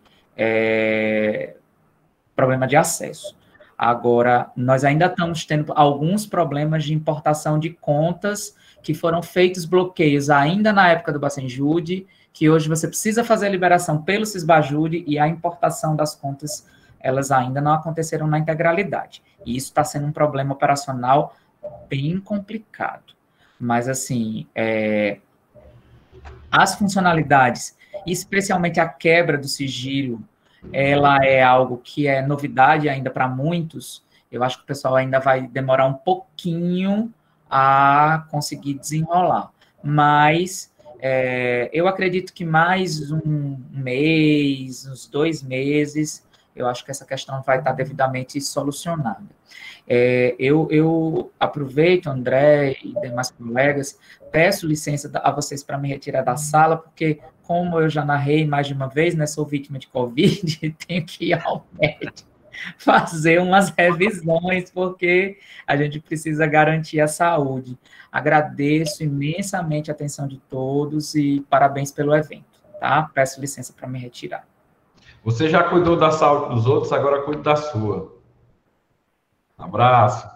acesso. Agora, nós ainda estamos tendo alguns problemas de importação de contas que foram feitos bloqueios ainda na época do Bacenjude, que hoje você precisa fazer a liberação pelo Cisbajude e a importação das contas, elas ainda não aconteceram na integralidade. E isso está sendo um problema operacional bem complicado. Mas, assim, as funcionalidades, especialmente a quebra do sigilo, ela é algo que é novidade ainda para muitos. Eu acho que o pessoal ainda vai demorar um pouquinho a conseguir desenrolar. Mas eu acredito que mais um mês, uns 2 meses, eu acho que essa questão vai estar devidamente solucionada. Eu aproveito, André e demais colegas, peço licença a vocês para me retirar da sala, porque, como eu já narrei mais de uma vez, né, sou vítima de Covid, tenho que ir ao médico fazer umas revisões, porque a gente precisa garantir a saúde. Agradeço imensamente a atenção de todos e parabéns pelo evento, tá? Peço licença para me retirar. Você já cuidou da saúde dos outros, agora cuide da sua. Abraço.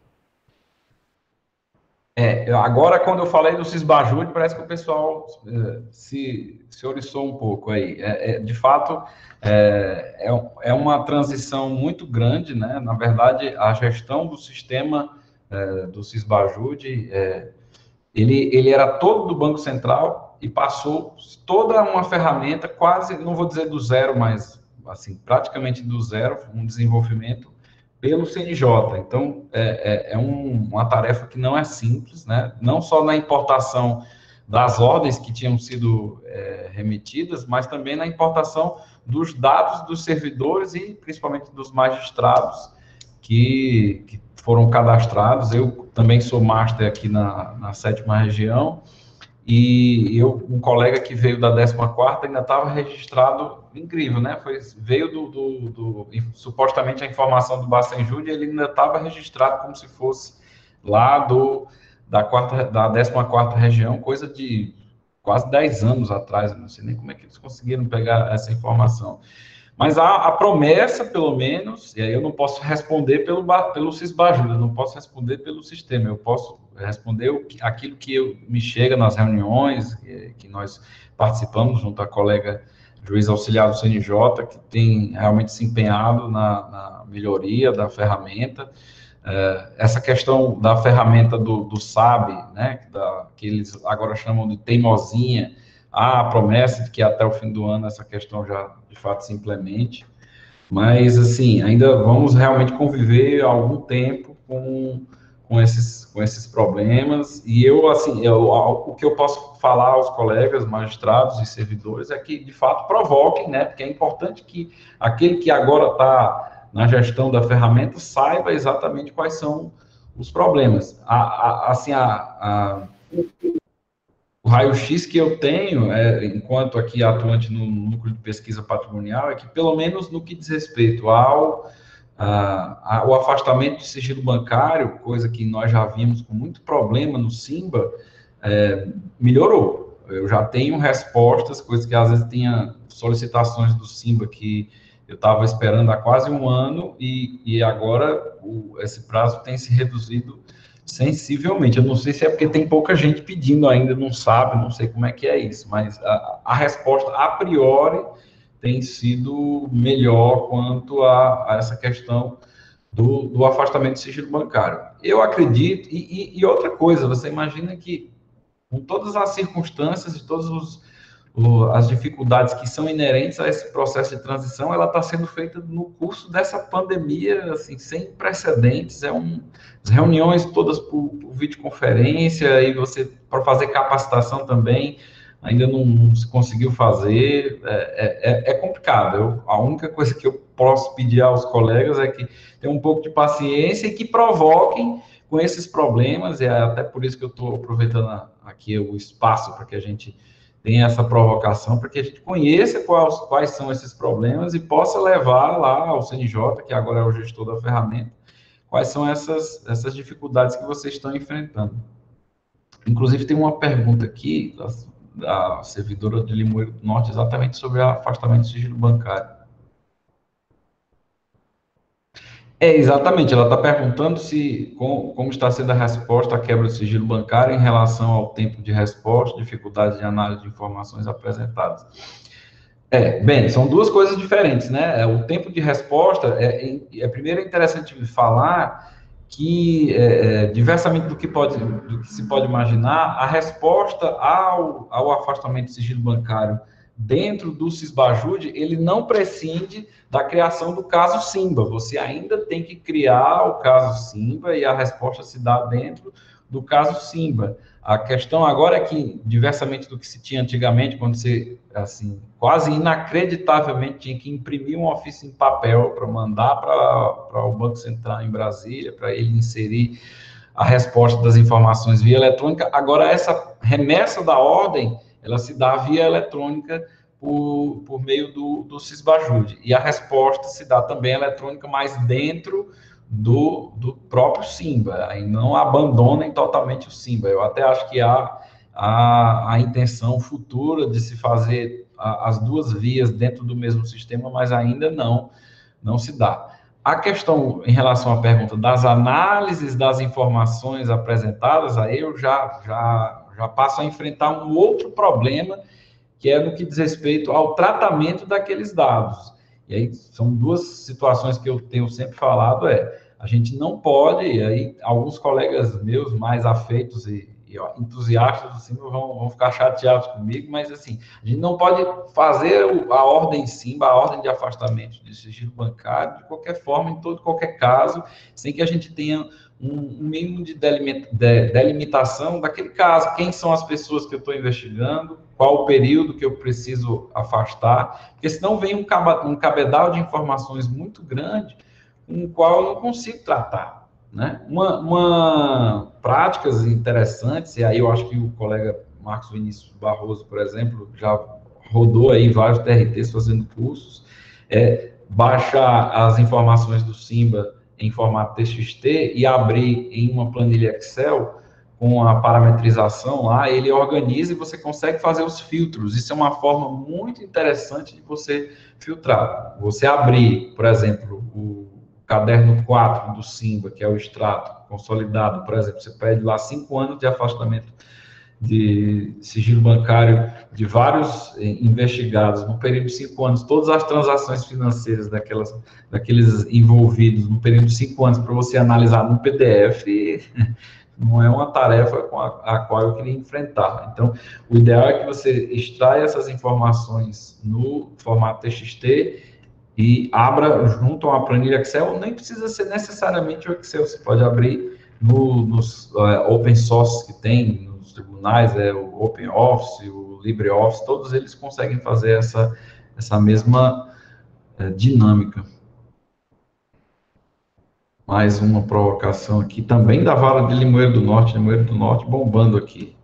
Agora, quando eu falei do Cisbajude, parece que o pessoal se oriçou um pouco aí. De fato, é uma transição muito grande, né? Na verdade, a gestão do sistema do Cisbajude, ele era todo do Banco Central e passou toda uma ferramenta, quase, não vou dizer do zero, mas assim, praticamente do zero, um desenvolvimento pelo CNJ. Então, uma tarefa que não é simples, né? Não só na importação das ordens que tinham sido remetidas, mas também na importação dos dados dos servidores e principalmente dos magistrados que foram cadastrados. Eu também sou master aqui na 7ª região, e um colega que veio da 14ª ainda estava registrado, incrível, né? Veio supostamente a informação do Bacen Júlia, ele ainda estava registrado como se fosse lá da 14ª região, coisa de quase 10 anos atrás. Eu não sei nem como é que eles conseguiram pegar essa informação. Mas a promessa, pelo menos, e aí eu não posso responder pelo Cisbajúlia, eu não posso responder pelo sistema, eu posso responder aquilo que me chega nas reuniões que nós participamos junto à colega juiz auxiliar do CNJ, que tem realmente se empenhado na melhoria da ferramenta. Essa questão da ferramenta do SAB, né, que eles agora chamam de teimosinha, há a promessa de que até o fim do ano essa questão já, de fato, se implemente, mas, assim, ainda vamos realmente conviver algum tempo com esses problemas, e o que eu posso falar aos colegas, magistrados e servidores é que, de fato, provoquem, né, porque é importante que aquele que agora está na gestão da ferramenta saiba exatamente quais são os problemas. O raio-x que eu tenho, enquanto aqui atuante no núcleo de pesquisa patrimonial, é que, pelo menos no que diz respeito ao afastamento do sigilo bancário, coisa que nós já vimos com muito problema no SIMBA, melhorou. Eu já tenho respostas, coisas que às vezes tinha solicitações do SIMBA que eu estava esperando há quase um ano, e agora esse prazo tem se reduzido sensivelmente. Eu não sei se é porque tem pouca gente pedindo ainda, não sabe, não sei como é que é isso, mas a resposta a priori tem sido melhor quanto a essa questão do afastamento do sigilo bancário. Eu acredito, e outra coisa, você imagina que com todas as circunstâncias e todas as dificuldades que são inerentes a esse processo de transição, ela está sendo feita no curso dessa pandemia, assim, sem precedentes. As reuniões todas por videoconferência, e você, para fazer capacitação também, ainda não se conseguiu fazer. É complicado. A única coisa que eu posso pedir aos colegas é que tenham um pouco de paciência e que provoquem com esses problemas, e é até por isso que eu estou aproveitando aqui o espaço para que a gente tem essa provocação, para que a gente conheça quais são esses problemas e possa levar lá ao CNJ, que agora é o gestor da ferramenta, quais são essas dificuldades que vocês estão enfrentando. Inclusive, tem uma pergunta aqui da servidora de Limoeiro do Norte, exatamente sobre o afastamento do sigilo bancário. Exatamente, ela está perguntando como está sendo a resposta à quebra do sigilo bancário em relação ao tempo de resposta, dificuldade de análise de informações apresentadas. Bem, são duas coisas diferentes, né? O tempo de resposta, primeiro é interessante falar que, diversamente do que se pode imaginar, a resposta ao afastamento do sigilo bancário dentro do Cisbajude, ele não prescinde da criação do caso SIMBA. Você ainda tem que criar o caso SIMBA e a resposta se dá dentro do caso SIMBA. A questão agora é que, diversamente do que se tinha antigamente, quando você, assim, quase inacreditavelmente tinha que imprimir um ofício em papel para mandar para o Banco Central em Brasília, para ele inserir a resposta das informações via eletrônica, agora essa remessa da ordem, ela se dá via eletrônica por meio do Cisbajude. E a resposta se dá também eletrônica, mas dentro do próprio SIMBA. Aí não abandonem totalmente o SIMBA. Eu até acho que há a intenção futura de se fazer as duas vias dentro do mesmo sistema, mas ainda não se dá. A questão em relação à pergunta das análises das informações apresentadas, aí eu já passo a enfrentar um outro problema, que é no que diz respeito ao tratamento daqueles dados. E aí são duas situações que eu tenho sempre falado, a gente não pode, e aí alguns colegas meus mais afeitos e e ó, entusiastas do Simba vão ficar chateados comigo, mas assim, a gente não pode fazer a ordem Simba, a ordem de afastamento de sigilo bancário, de qualquer forma, em qualquer caso, sem que a gente tenha um mínimo de delimitação daquele caso, quem são as pessoas que eu estou investigando, qual o período que eu preciso afastar, porque senão vem um cabedal de informações muito grande, com o qual eu não consigo tratar, né? Práticas interessantes, e aí eu acho que o colega Marcos Vinícius Barroso, por exemplo, já rodou aí vários TRTs fazendo cursos, baixar as informações do Simba em formato TXT e abrir em uma planilha Excel com a parametrização lá, ele organiza e você consegue fazer os filtros. Isso é uma forma muito interessante de você filtrar. Você abrir, por exemplo, o caderno 4 do Simba, que é o extrato consolidado, por exemplo, você pede lá 5 anos de afastamento de sigilo bancário de vários investigados no período de 5 anos, todas as transações financeiras daqueles envolvidos no período de 5 anos, para você analisar no PDF, não é uma tarefa com a qual eu queria enfrentar. Então, o ideal é que você extraia essas informações no formato TXT e abra junto a uma planilha Excel. Nem precisa ser necessariamente o Excel, você pode abrir nos open source que tem, nos tribunais, o OpenOffice, o LibreOffice, todos eles conseguem fazer essa mesma dinâmica. Mais uma provocação aqui, também da Vara de Limoeiro do Norte bombando aqui.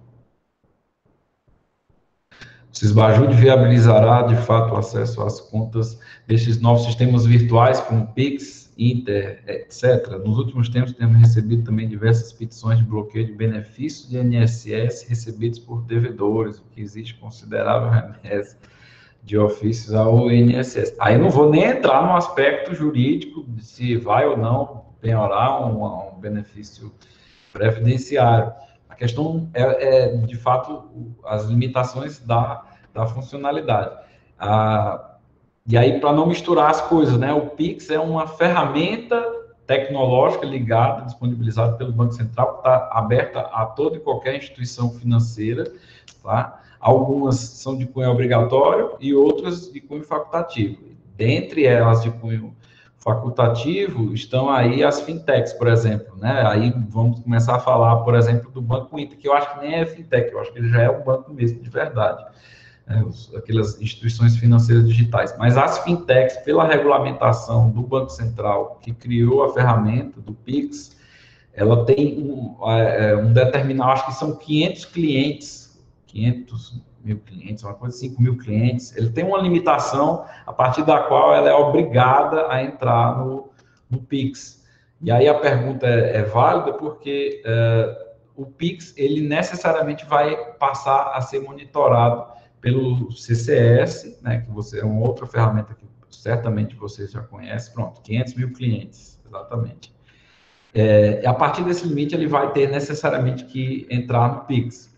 O Sisbajud viabilizará, de fato, o acesso às contas destes novos sistemas virtuais, como Pix, Inter, etc. Nos últimos tempos, temos recebido também diversas petições de bloqueio de benefícios de INSS recebidos por devedores, o que existe considerável remessa de ofícios ao INSS. Aí não vou nem entrar no aspecto jurídico de se vai ou não penhorar um benefício previdenciário. A questão de fato, as limitações da funcionalidade. E aí, para não misturar as coisas, né? O Pix é uma ferramenta tecnológica ligada, disponibilizada pelo Banco Central, que está aberta a toda e qualquer instituição financeira, tá? Algumas são de cunho obrigatório e outras de cunho facultativo. Dentre elas de cunho facultativo estão aí as fintechs, por exemplo, né? Aí vamos começar a falar, por exemplo, do Banco Inter, que eu acho que nem é fintech, eu acho que ele já é um banco mesmo, de verdade. Aquelas instituições financeiras digitais. Mas as fintechs, pela regulamentação do Banco Central, que criou a ferramenta do Pix, ela tem um determinado, acho que são 500 clientes, 500 mil clientes, uma coisa, 5 mil clientes. Ele tem uma limitação a partir da qual ela é obrigada a entrar no Pix. E aí a pergunta é válida porque o Pix, ele necessariamente vai passar a ser monitorado pelo CCS, né, que é uma outra ferramenta que certamente vocês já conhecem. Pronto, 500 mil clientes, exatamente. A partir desse limite, ele vai ter necessariamente que entrar no Pix.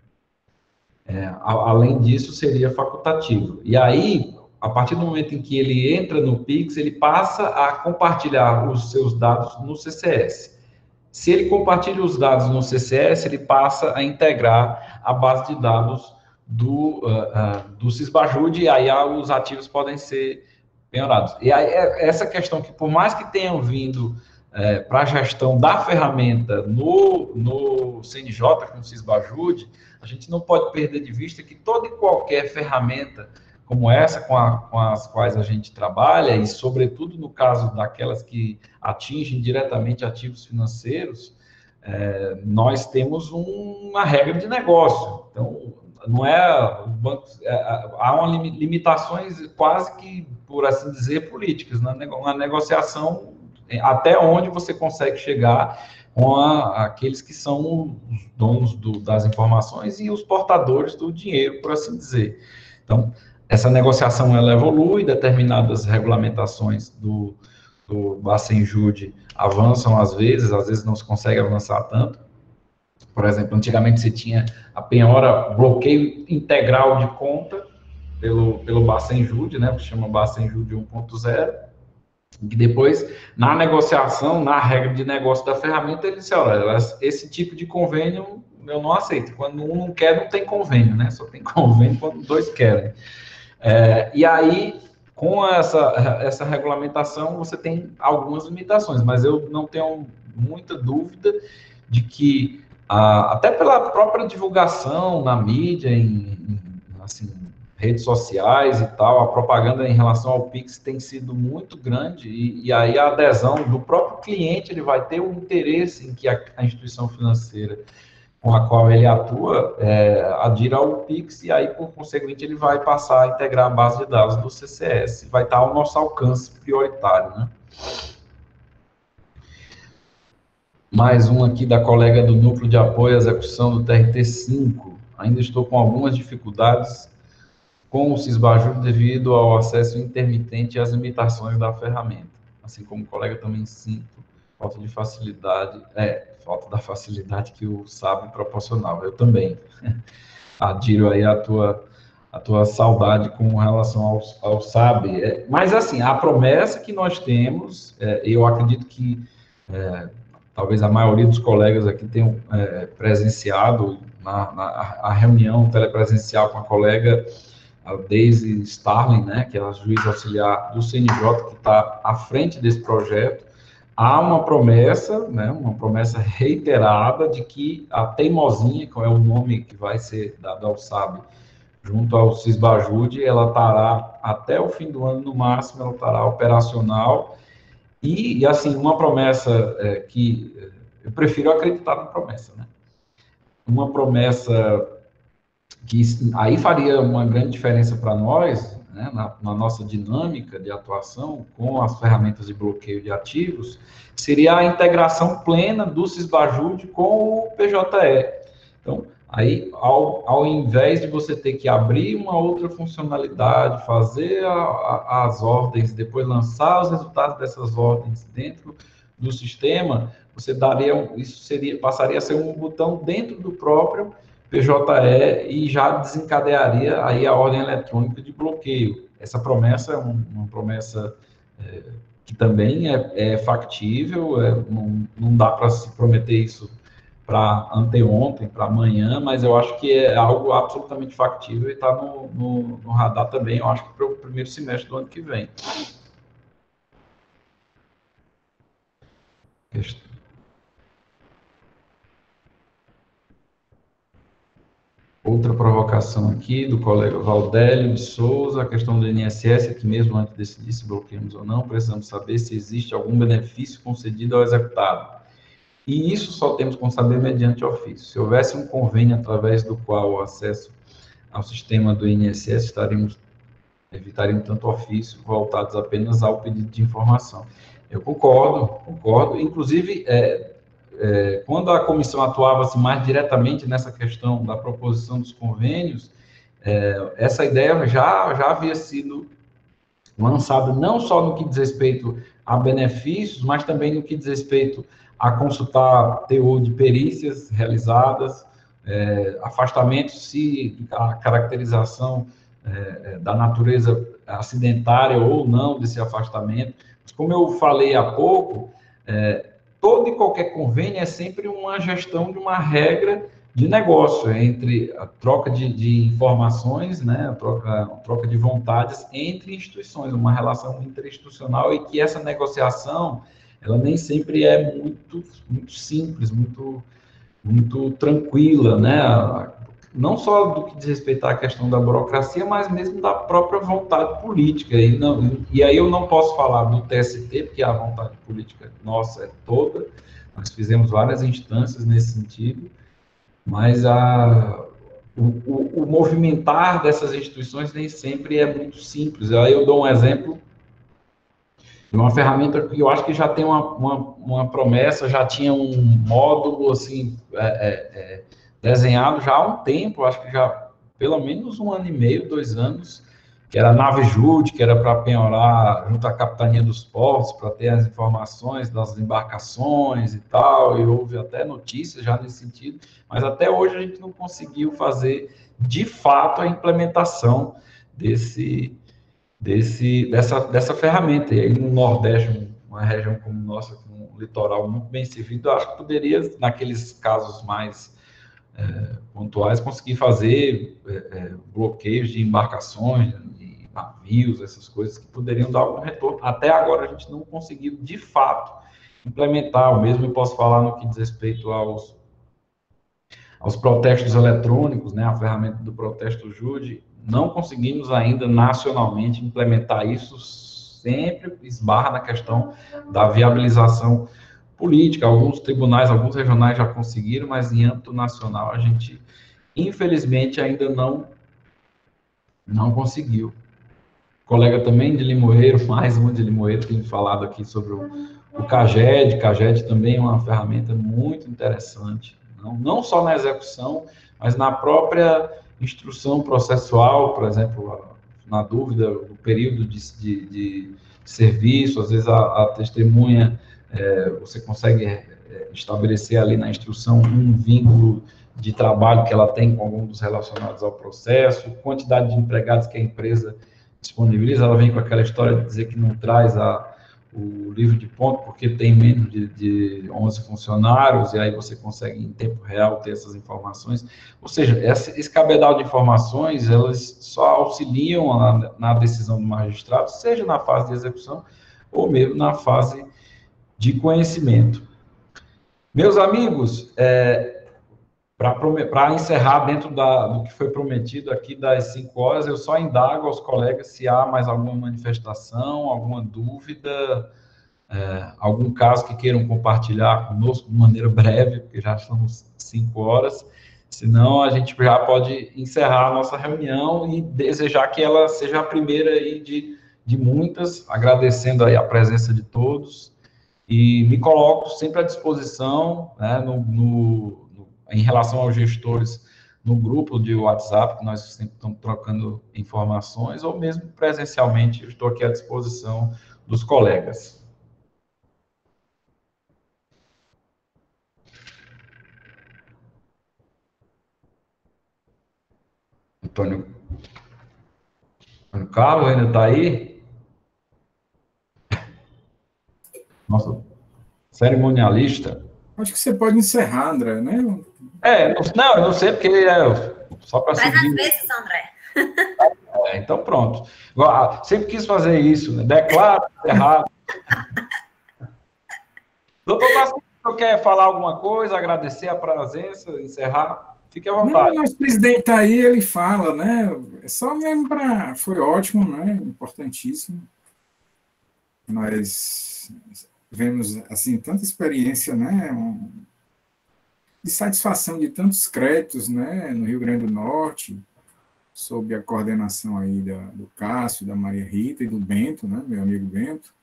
Além disso, seria facultativo. E aí, a partir do momento em que ele entra no Pix, ele passa a compartilhar os seus dados no CCS. Se ele compartilha os dados no CCS, ele passa a integrar a base de dados do Sisbajud, e aí os ativos podem ser penhorados. E aí essa questão que, por mais que tenham vindo para a gestão da ferramenta no CNJ, com o Sisbajud, a gente não pode perder de vista que toda e qualquer ferramenta como essa, com as quais a gente trabalha, e sobretudo no caso daquelas que atingem diretamente ativos financeiros, nós temos uma regra de negócio. Então, não há limitações quase que, por assim dizer, políticas, na negociação, até onde você consegue chegar com aqueles que são os donos das informações e os portadores do dinheiro, por assim dizer. Então, essa negociação, ela evolui, determinadas regulamentações do Bacenjude avançam às vezes não se consegue avançar tanto. Por exemplo, antigamente você tinha a penhora, bloqueio integral de conta pelo Bacenjude, né, que chama Bacenjude 1.0, que depois, na negociação, na regra de negócio da ferramenta, ele disse, olha, esse tipo de convênio eu não aceito. Quando um não quer, não tem convênio, né? Só tem convênio quando dois querem. E aí, com essa regulamentação, você tem algumas limitações, mas eu não tenho muita dúvida de que, até pela própria divulgação na mídia, assim, redes sociais e tal, a propaganda em relação ao Pix tem sido muito grande, e aí a adesão do próprio cliente, ele vai ter um interesse em que a instituição financeira com a qual ele atua adira ao Pix, e aí, por conseguinte, ele vai passar a integrar a base de dados do CCS, vai estar ao nosso alcance prioritário, né? Mais um aqui da colega do Núcleo de Apoio à Execução do TRT-5. Ainda estou com algumas dificuldades com o Cisbaju devido ao acesso intermitente e às limitações da ferramenta. Assim como o colega também sinto falta de facilidade, falta da facilidade que o SAB proporcionava. Eu também adiro aí a tua saudade com relação ao SAB. Mas, assim, a promessa que nós temos, eu acredito que talvez a maioria dos colegas aqui tenham presenciado a reunião telepresencial com a colega a Daisy Starling, né, que é a juíza auxiliar do CNJ, que está à frente desse projeto. Há uma promessa, né, uma promessa reiterada de que a Teimosinha, que é o nome que vai ser dado ao SAB, junto ao Cisbajude, ela estará, até o fim do ano, no máximo, ela estará operacional. E assim, uma promessa que eu prefiro acreditar na promessa, né? Uma promessa que aí faria uma grande diferença para nós, né, na nossa dinâmica de atuação com as ferramentas de bloqueio de ativos, seria a integração plena do Cisbajude com o PJE. Então, aí, ao invés de você ter que abrir uma outra funcionalidade, fazer as ordens, depois lançar os resultados dessas ordens dentro do sistema, você passaria a ser um botão dentro do próprio PJE e já desencadearia aí a ordem eletrônica de bloqueio. Essa promessa é uma promessa que também é factível, não dá para se prometer isso para anteontem, para amanhã, mas eu acho que é algo absolutamente factível e está no radar também, eu acho que para o primeiro semestre do ano que vem. Outra provocação aqui do colega Valdélio de Souza, a questão do INSS, que mesmo antes de decidir se bloqueamos ou não, precisamos saber se existe algum benefício concedido ao executado. E isso só temos como saber mediante ofício. Se houvesse um convênio através do qual o acesso ao sistema do INSS evitariam tanto ofício, voltados apenas ao pedido de informação. Eu concordo. Inclusive, quando a comissão atuava mais diretamente nessa questão da proposição dos convênios, essa ideia já havia sido lançada não só no que diz respeito a benefícios, mas também no que diz respeito a consultar teor de perícias realizadas, afastamentos, se a caracterização da natureza acidentária ou não desse afastamento. Como eu falei há pouco, todo e qualquer convênio é sempre uma gestão de uma regra de negócio, entre a troca de informações, né, a troca de vontades entre instituições, uma relação interinstitucional, e que essa negociação, ela nem sempre é muito simples, muito tranquila, né, não só do que diz respeito à questão da burocracia, mas mesmo da própria vontade política. E aí eu não posso falar do TST, porque a vontade política nossa é toda, nós fizemos várias instâncias nesse sentido, mas o movimentar dessas instituições nem sempre é muito simples. Aí eu dou um exemplo de uma ferramenta que eu acho que já tem uma promessa, já tinha um módulo assim, desenhado já há um tempo, acho que já pelo menos 1 ano e meio, 2 anos, que era a Navejude, que era para penhorar junto à Capitania dos Portos, para ter as informações das embarcações e tal, e houve até notícias já nesse sentido, mas até hoje a gente não conseguiu fazer, de fato, a implementação dessa ferramenta. E aí no Nordeste, uma região como nossa, com um litoral muito bem servido, eu acho que poderia, naqueles casos mais pontuais, conseguir fazer bloqueios de embarcações, de navios, essas coisas que poderiam dar algum retorno. Até agora a gente não conseguiu, de fato, implementar. O mesmo eu posso falar no que diz respeito aos protestos eletrônicos, né, a ferramenta do protesto JUDE. Não conseguimos ainda nacionalmente implementar isso, sempre esbarra na questão da viabilização política. Alguns tribunais, alguns regionais já conseguiram, mas em âmbito nacional a gente, infelizmente, ainda não conseguiu. O colega também de Limoeiro, mais um de Limoeiro, tem falado aqui sobre o CAGED. CAGED também é uma ferramenta muito interessante, não só na execução, mas na própria instrução processual, por exemplo, na dúvida, o período de serviço, às vezes a testemunha, você consegue estabelecer ali na instrução um vínculo de trabalho que ela tem com algum dos relacionados ao processo, quantidade de empregados que a empresa disponibiliza. Ela vem com aquela história de dizer que não traz o livro de ponto porque tem menos de 11 funcionários, e aí você consegue, em tempo real, ter essas informações. Ou seja, esse cabedal de informações, elas só auxiliam na decisão do magistrado, seja na fase de execução ou mesmo na fase de conhecimento. Meus amigos, para encerrar dentro do que foi prometido aqui das 5 horas, eu só indago aos colegas se há mais alguma manifestação, alguma dúvida, algum caso que queiram compartilhar conosco de maneira breve, porque já estamos 5 horas, senão a gente já pode encerrar a nossa reunião e desejar que ela seja a primeira aí de muitas, agradecendo aí a presença de todos, e me coloco sempre à disposição, né, em relação aos gestores, no grupo de WhatsApp, que nós sempre estamos trocando informações, ou mesmo presencialmente, eu estou aqui à disposição dos colegas. Antônio Carlos ainda está aí? Nosso cerimonialista. Acho que você pode encerrar, André, né? Não, eu não sei, porque só para seguir. Mas às vezes, André. Então, pronto. Sempre quis fazer isso, né? Declaro errado. Doutor Vasco, quer falar alguma coisa, agradecer a presença, encerrar? Fique à vontade. Não, nosso presidente está aí, ele fala, né? É só mesmo para... Foi ótimo, né? Importantíssimo. Nós vemos, assim, tanta experiência, né? De satisfação de tantos créditos, né? No Rio Grande do Norte, sob a coordenação aí do Cássio, da Maria Rita e do Bento, né? Meu amigo Bento.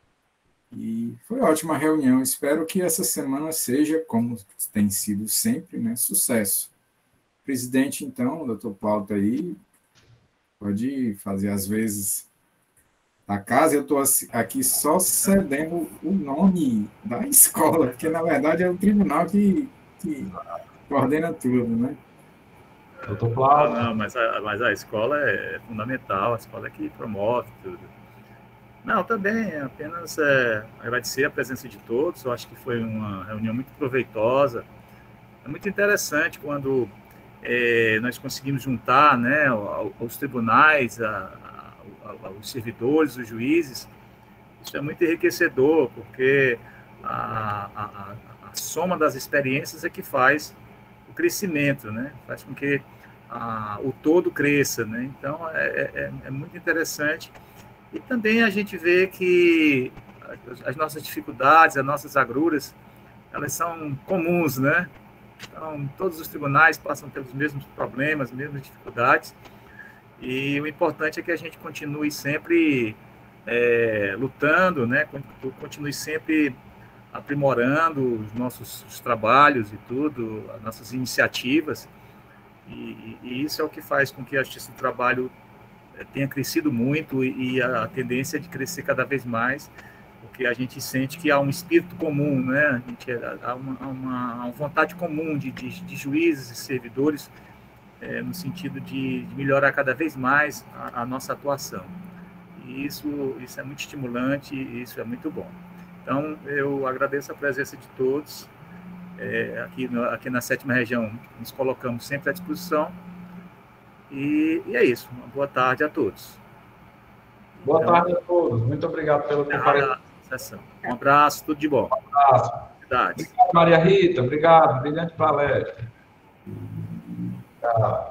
E foi ótima reunião. Espero que essa semana seja, como tem sido sempre, né? Sucesso. Presidente, então, doutor Paulo está aí, pode fazer as vezes da casa. Eu estou aqui só cedendo o nome da escola, porque, na verdade, é o tribunal que coordena tudo, né? Doutor Paulo. Não, mas a escola é fundamental, a escola é que promove tudo. Não, também, apenas agradecer a presença de todos. Eu acho que foi uma reunião muito proveitosa. É muito interessante quando nós conseguimos juntar, né, aos tribunais, aos servidores, os juízes. Isso é muito enriquecedor, porque a soma das experiências é que faz o crescimento, né? Faz com que o todo cresça, né? Então, é muito interessante. E também a gente vê que as nossas dificuldades, as nossas agruras, elas são comuns, né? Então, todos os tribunais passam pelos mesmos problemas, mesmas dificuldades, e o importante é que a gente continue sempre lutando, né? Continue sempre aprimorando os nossos trabalhos e tudo, as nossas iniciativas, e isso é o que faz com que a Justiça do Trabalho tenha crescido muito, e a tendência é de crescer cada vez mais, porque a gente sente que há um espírito comum, né? Há uma vontade comum de juízes e servidores, no sentido de melhorar cada vez mais a nossa atuação. E isso é muito estimulante, e isso é muito bom. Então, eu agradeço a presença de todos. aqui na 7ª Região, nos colocamos sempre à disposição. E é isso. Uma boa tarde a todos. Boa tarde a todos. Muito obrigado pela compareceção. Um abraço, tudo de bom. Um abraço. Obrigado, Maria Rita. Obrigado. Brilhante palestra. Tchau.